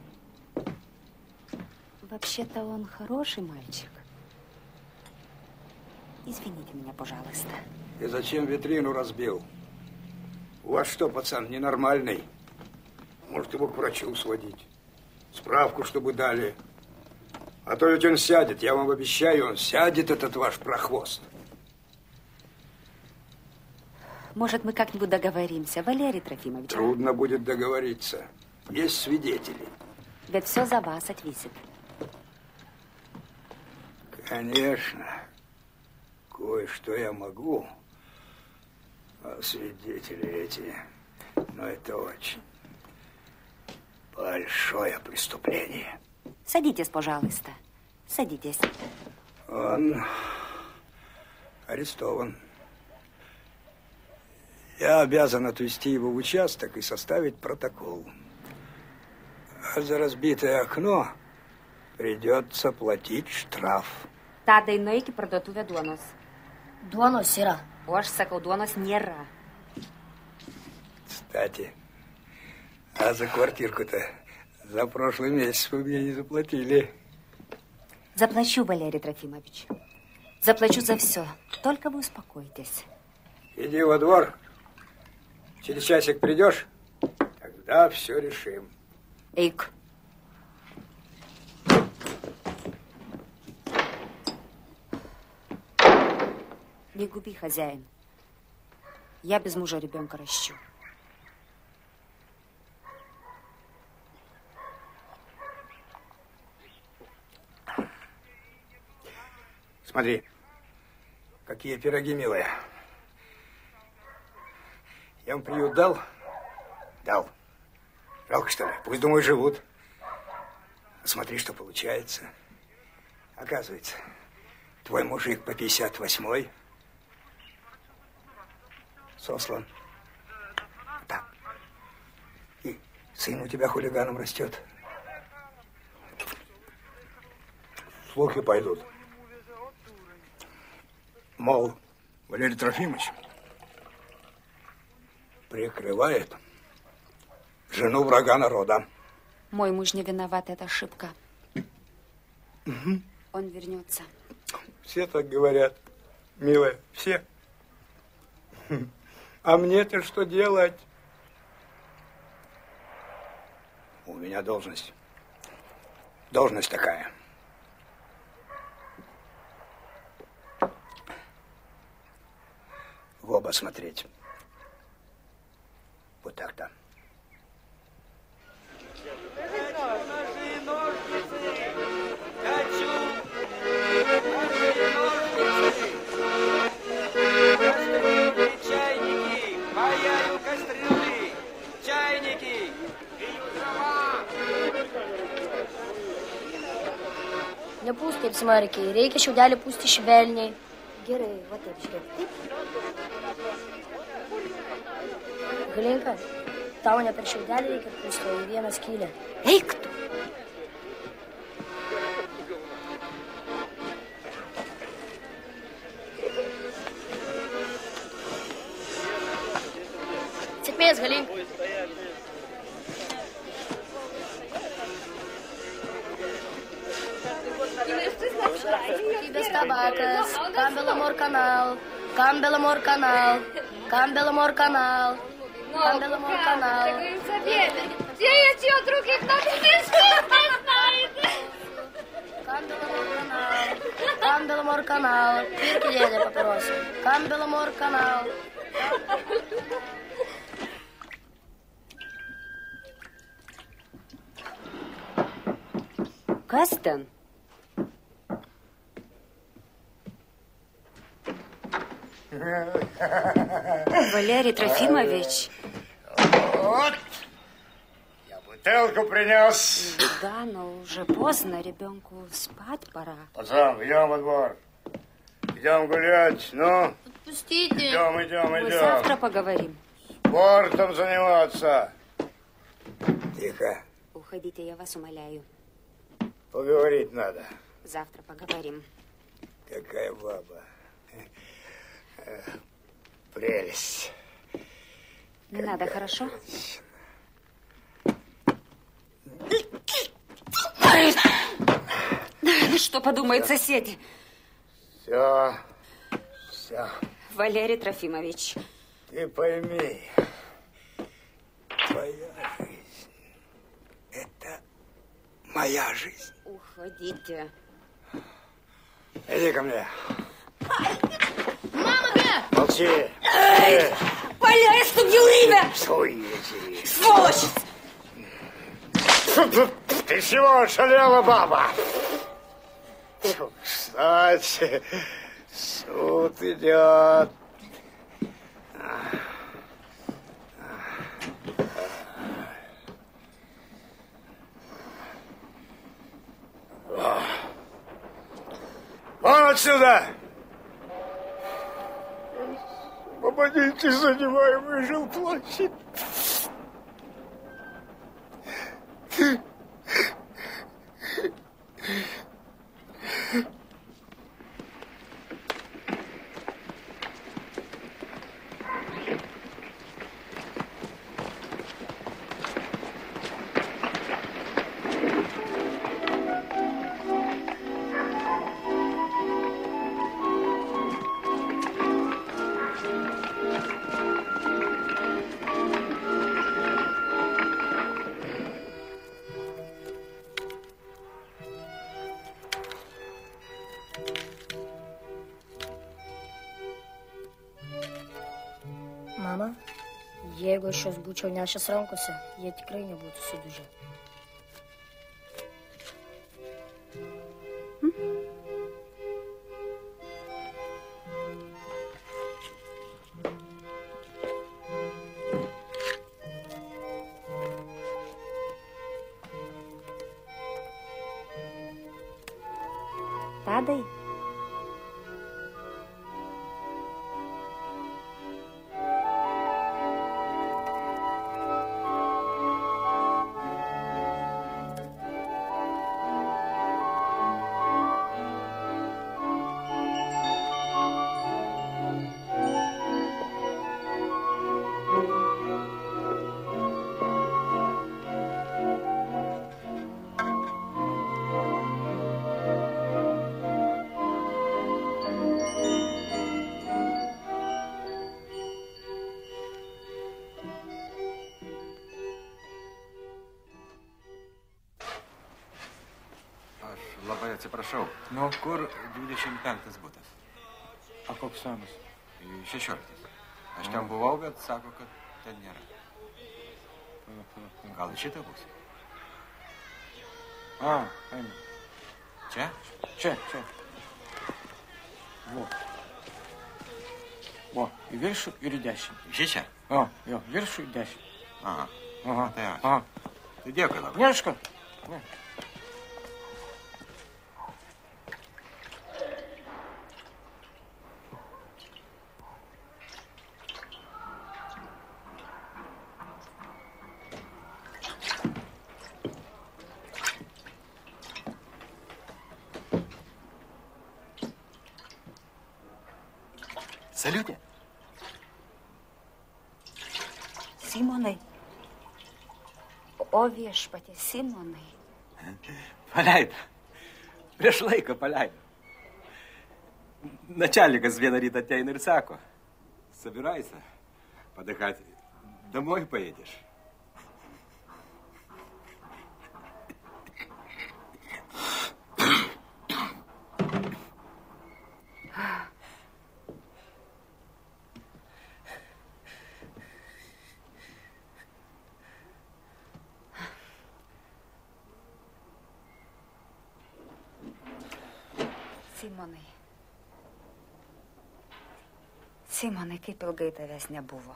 Вообще-то он хороший мальчик. Извините меня, пожалуйста. Ты зачем витрину разбил? У вас что, пацан, ненормальный? Может, его к врачу сводить? Справку, чтобы дали. А то ведь он сядет, я вам обещаю, он сядет, этот ваш прохвост. Может, мы как-нибудь договоримся, Валерий Трофимович? Трудно будет договориться. Есть свидетели. Ведь все за вас отвисит. Конечно. Кое-что я могу. А свидетели эти, но это очень большое преступление. Садитесь, пожалуйста. Садитесь. Он арестован. Я обязан отвезти его в участок и составить протокол. А за разбитое окно придется платить штраф. Tādai nueik į parduotuvę duonos. Duonos yra. O aš sakau, duonos nėra. Кстати, а за квартирку-то за прошлый месяц вы мне не заплатили. Заплачу, Валерий Трофимович. Заплачу за все. Только вы успокойтесь. Иди во двор. Через часик придешь, тогда все решим. Эйк. Не губи, хозяин. Я без мужа ребенка ращу. Смотри, какие пироги милые. Я вам приют дал? Дал. Жалко, что ли? Пусть, думаю, живут. Смотри, что получается. Оказывается, твой мужик по 58-й сослан. Так. И сын у тебя хулиганом растет. Слухи пойдут. Мол, Валерий Трофимович прикрывает жену врага народа. Мой муж не виноват, это ошибка. Угу. Он вернется. Все так говорят, милая, все. А мне-то что делать? У меня должность. Должность такая. В оба смотреть. Вот так-то. Nepūs taip smarkiai, reikia šiaudelį pūsti švelniai. Gerai, va taip, žiūrėk, taip. Galinka, tau ne per šiaudelį reikia pūsti, o į vieną skylę. Eik tu! Sėkmės, Galinka. Kokybės tabakas, Kambelamor kanal, Kambelamor kanal, Kambelamor kanal, Kambelamor kanal. Где есть ее других Kambelamor kanal, irgi dėdė papirosų. Kambelamor kanal. Kas ten? Валерий Трофимович. Вот. Я бутылку принес. Да, но уже поздно, ребенку спать пора. Пацан, идем во двор. Идем гулять, ну. Отпустите. Идем. Мы завтра поговорим. Спортом заниматься. Тихо. Уходите, я вас умоляю. Поговорить надо. Завтра поговорим. Какая баба. Прелесть. Не надо, хорошо? Что подумают соседи? Все. Валерий Трофимович. Ты пойми, твоя жизнь – это моя жизнь. Уходите. Иди ко мне. Мама, где? Молчи. Валерий, ступил имя! Суети. Сволочь! Ты чего шалела, баба? Кстати, суд идет. Вон отсюда! Помогите, занимаемый жилплощадь. Mama, jeigu aš jos būčiau nešęs rankose, jie tikrai nebūtų sudužę. Tadai? Labai atsiprašau. Nu? Kur 25 butas? A koks senas? 16. Aš ten buvau, bet sako, kad ten nėra. Gal šitą bus? A, eina. Čia? Čia. Vo, į viršų ir į dešinę. Šičia? O, jo, viršų į dešinę. Aha. Tai ačiū. Aha. Tai dėkui labai. Neška. Ne. Saliutė. Simonai. O viešpatie, Simonai. Paleido. Prieš laiką paleido. Начальниkas vieną rytą ateina ir sako, собирайся, подыхать, домой поедешь. Simonai, kaip ilgai tavęs nebuvo?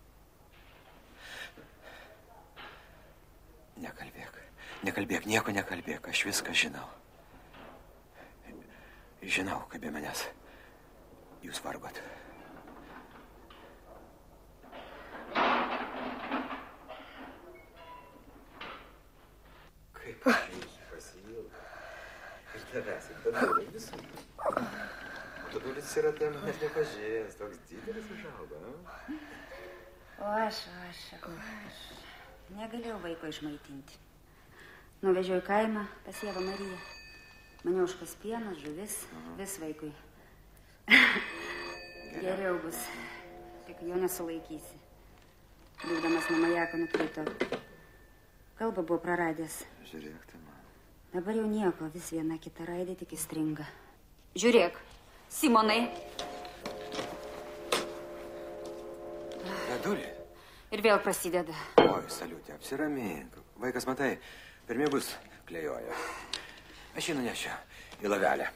Nekalbėk, nieko nekalbėk, aš viską žinau. Žinau, kaip be manęs jūs vargot. Kaip pasiilgo. Ir tavęs, ir Tadulis visų. Tadulis yra tam net nepažėjęs, toks didelis užaugo. O aš. Negalėjau vaiko išmaitinti. Nuvežiau į kaimą pas Jėvą Mariją. Maniauškas pienas, žuvis, vis vaikui. Geriau bus, tik jo nesulaikysi. Būdamas nuo majako nukrito. Kalbą buvo praradęs. Žiūrėk, tai man. Dabar jau nieko, vis viena kita raidė tik įstringa. Žiūrėk, Simonai. Taduli. Ir vėl prasideda. Oi, Saliutė, apsiramink. Vaikas, matai, per miegus klejoja. Aš jį nunešiu į lavelę.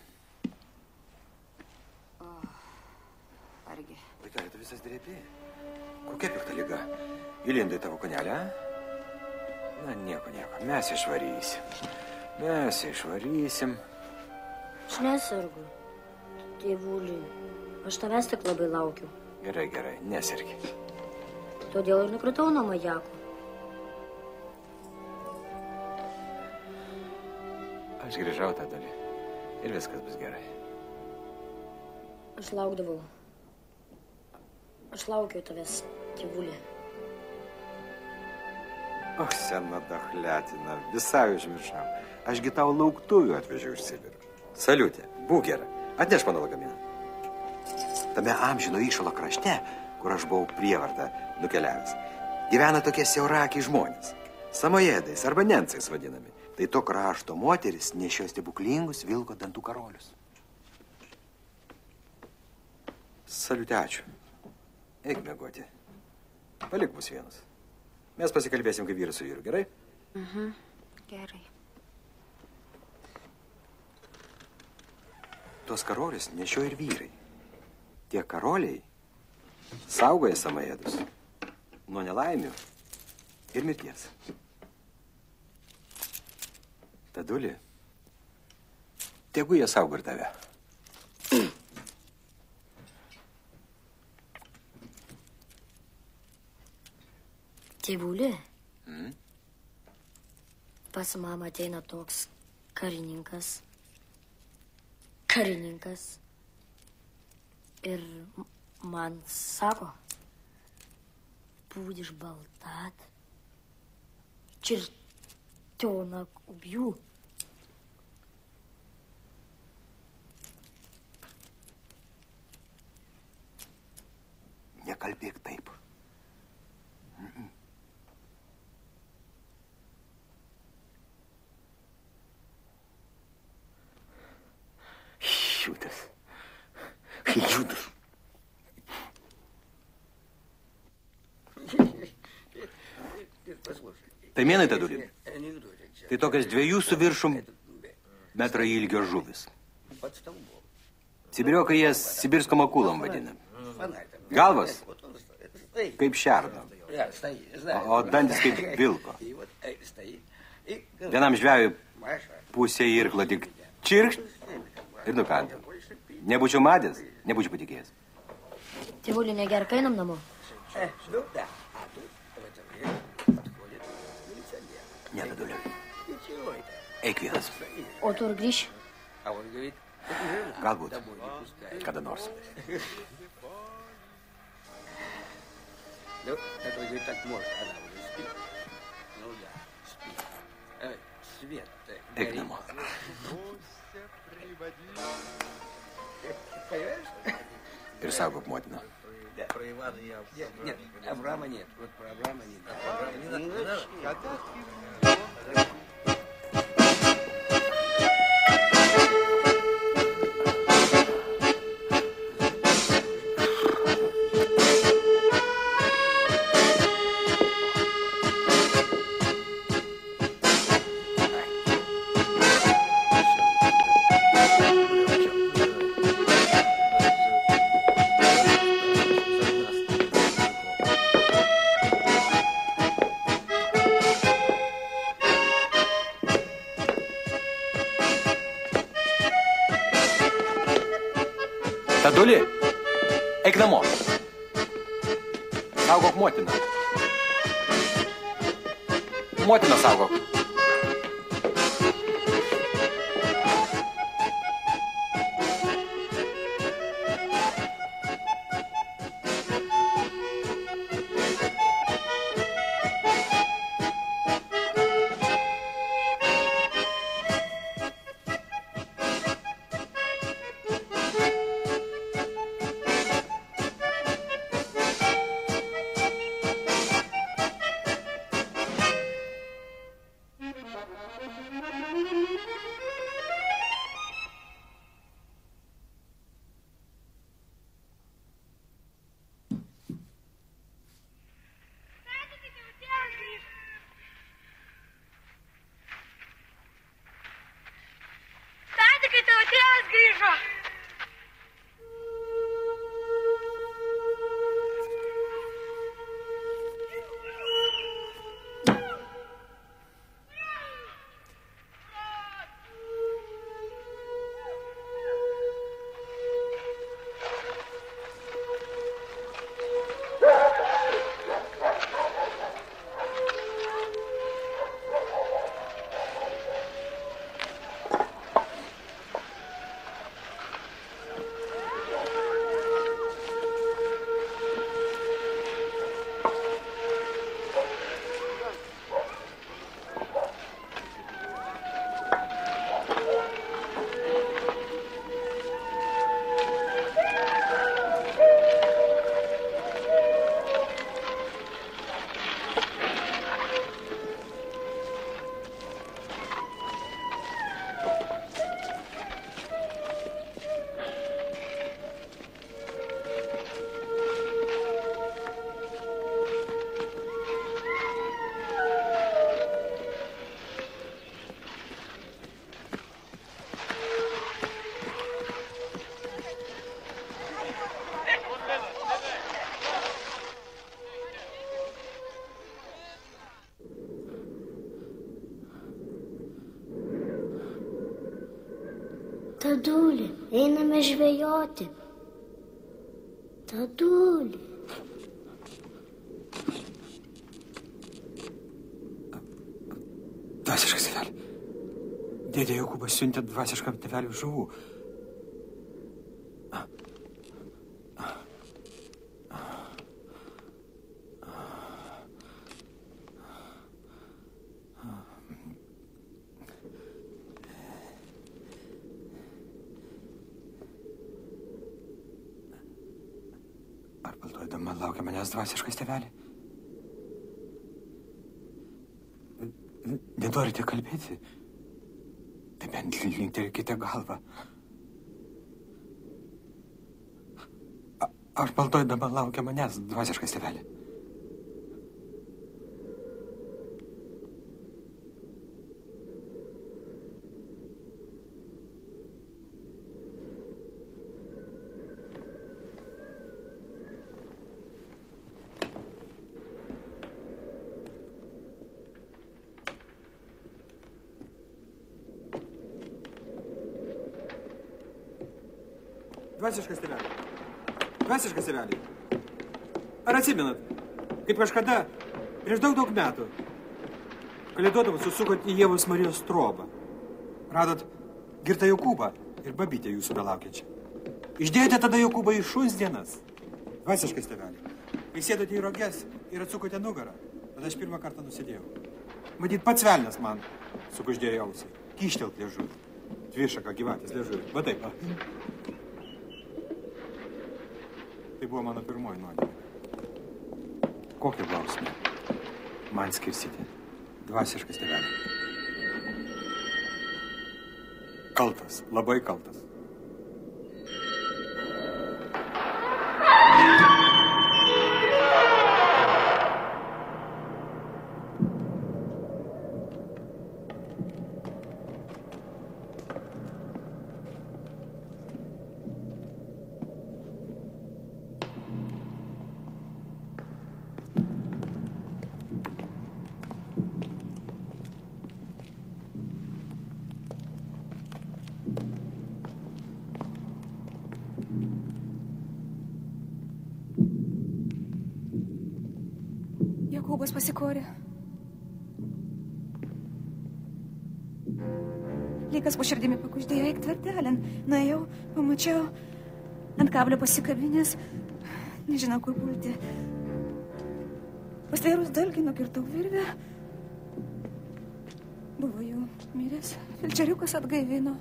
O, argi. Vaikeli, tu visas drebi. Kokia pikta liga? Įlindo į tavo konelę? Na, nieko. Mes išvarysim. Aš nesergu. Tėvulį, aš tavęs tik labai laukiu. Gerai, nesergi. Todėl ir nukritau nuo majako. Aš grįžau, Taduli. Ir viskas bus gerai. Aš laukdavau. Aš laukiau tavęs, tėvulį. O, sena dachletina, visai užmiršau. Ašgi tau lauktuvių atvežiau iš Sibiro. Saliutė, būk gera, atneš mano lagaminą. Tame amžino įšalo krašte, kur aš buvau prievartą nukeliavęs, gyvena tokie siaurakiai žmonės. Samojedais arba nencais vadinami. Tai to krašto moteris nešio stebuklingus vilko dantų karolius. Saliutė, ačiū. Eik miegoti. Palik mus vienus. Mes pasikalbėsim kaip vyras su vyru, gerai? Gerai. Tuos karolius nešio ir vyrai. Tie karoliai saugoja Samojedus nuo nelaimių ir mirties. Taduli, Tegu jie saugo ir tave. Tėvulė, pas mamą ateina toks karininkas. Ir man sako, будешь болтать, чертенок убью. Nekalbėk taip. Judas. Tai mėnai, Taduli, tai tokias 2 su viršum metrą ilgio žuvis. Sibiriokai jas sibirskom akulom vadina. Galvas kaip šerno, o dantis kaip vilko. Vienam žvejui pusė irklo tik čirkšt ir nukanda. Nebūčiau matęs, nebūčiau patikėjęs. Tėvulė, negerk, einam namo. Ne, Taduli. Eik vienas. O tu ar grįši? Galbūt. Kada nors. Eik namo. Ir saugok motiną. Нет, Авраама нет. Вот про Авраама нет. Taduli, eik namo. Saugok motiną. Motiną saugok. Taduli, einame žvejoti. Taduli. Dvasiškas tėvelį. Dėdė Jokūbas siuntė dvasiškam tėveliui žuvų. Ar baltoji dama laukia manęs dvasiškas tėvelį? Nenorite kalbėti? Tai bent linktelkite galvą. Ar baltoji dama laukia manęs, dvasiškas tėvelį? Dvasiškas tėvelį. Dvasiškas tėvelį. Ar atsimenat, kaip kažkada, prieš daug metų, kalėdodamas susukot į Ievos Marijos trobą. Radot girtą Jokūbą ir babytę jūsų belaukiančią. Išdėjote tada Jokūbą į šuns dienas. Dvasiškas tėvelį. Kai sėdote į roges ir atsukote nugarą, tada aš pirmą kartą nusidėjau. Matyt, pats velnias man sukuždėjo ausį. Kyštelt liežuvį. Dvišaka gyvatės liežuvį. Va taip, va. Tai buvo mano pirmoji nuodėmė. Kokią bausmę man skirsite, dvasiškas tėvelį? Kaltas, labai kaltas. Jokūbas pasikorė. Lygas po širdimi pakuždėjo eik tvartelin. Nuėjau, pamačiau, ant kablio pasikabinės. Nežinau, kur pulti. Pastvėrus dalgį nukirtau virvę. Buvo jau miręs. Felčeriukas atgaivino.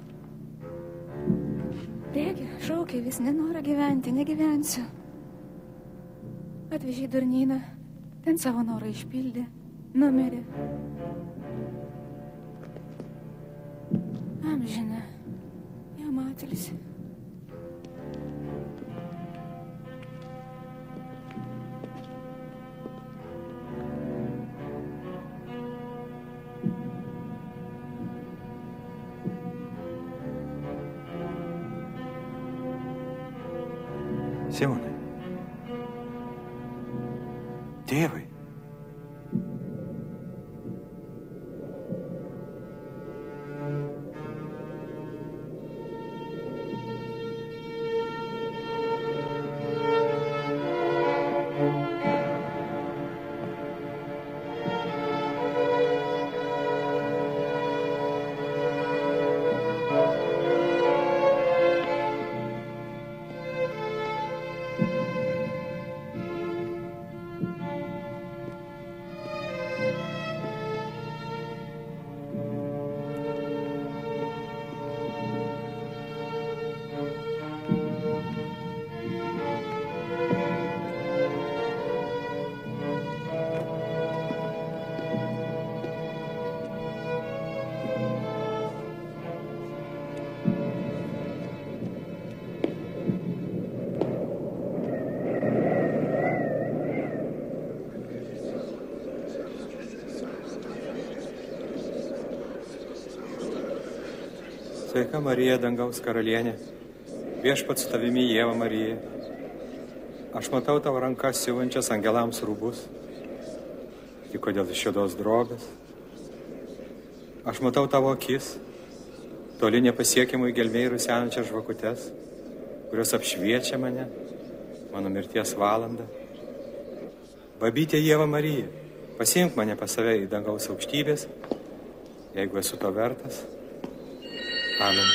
Rėkė, šaukė, vis nenora gyventi, negyvensiu. Atvežė į Durnyną. Ten savo norą išpildė, numirė. Amžina, jam atilsi. Simonai. Tėvai. Sveika Marija, dangaus karalienė, viešpats su tavimi Ieva Marija. Aš matau tavo rankas siuvančias angelams rūbus. Tik kodėl iš juodos drobės? Aš matau tavo akis, toli nepasiekimui gelmiai rusenančias žvakutes, kurios apšviečia mane, mano mirties valandą. Babytė Ieva Marija, pasiimk mane pas save į dangaus aukštybės, jeigu esu to vertas. Amen.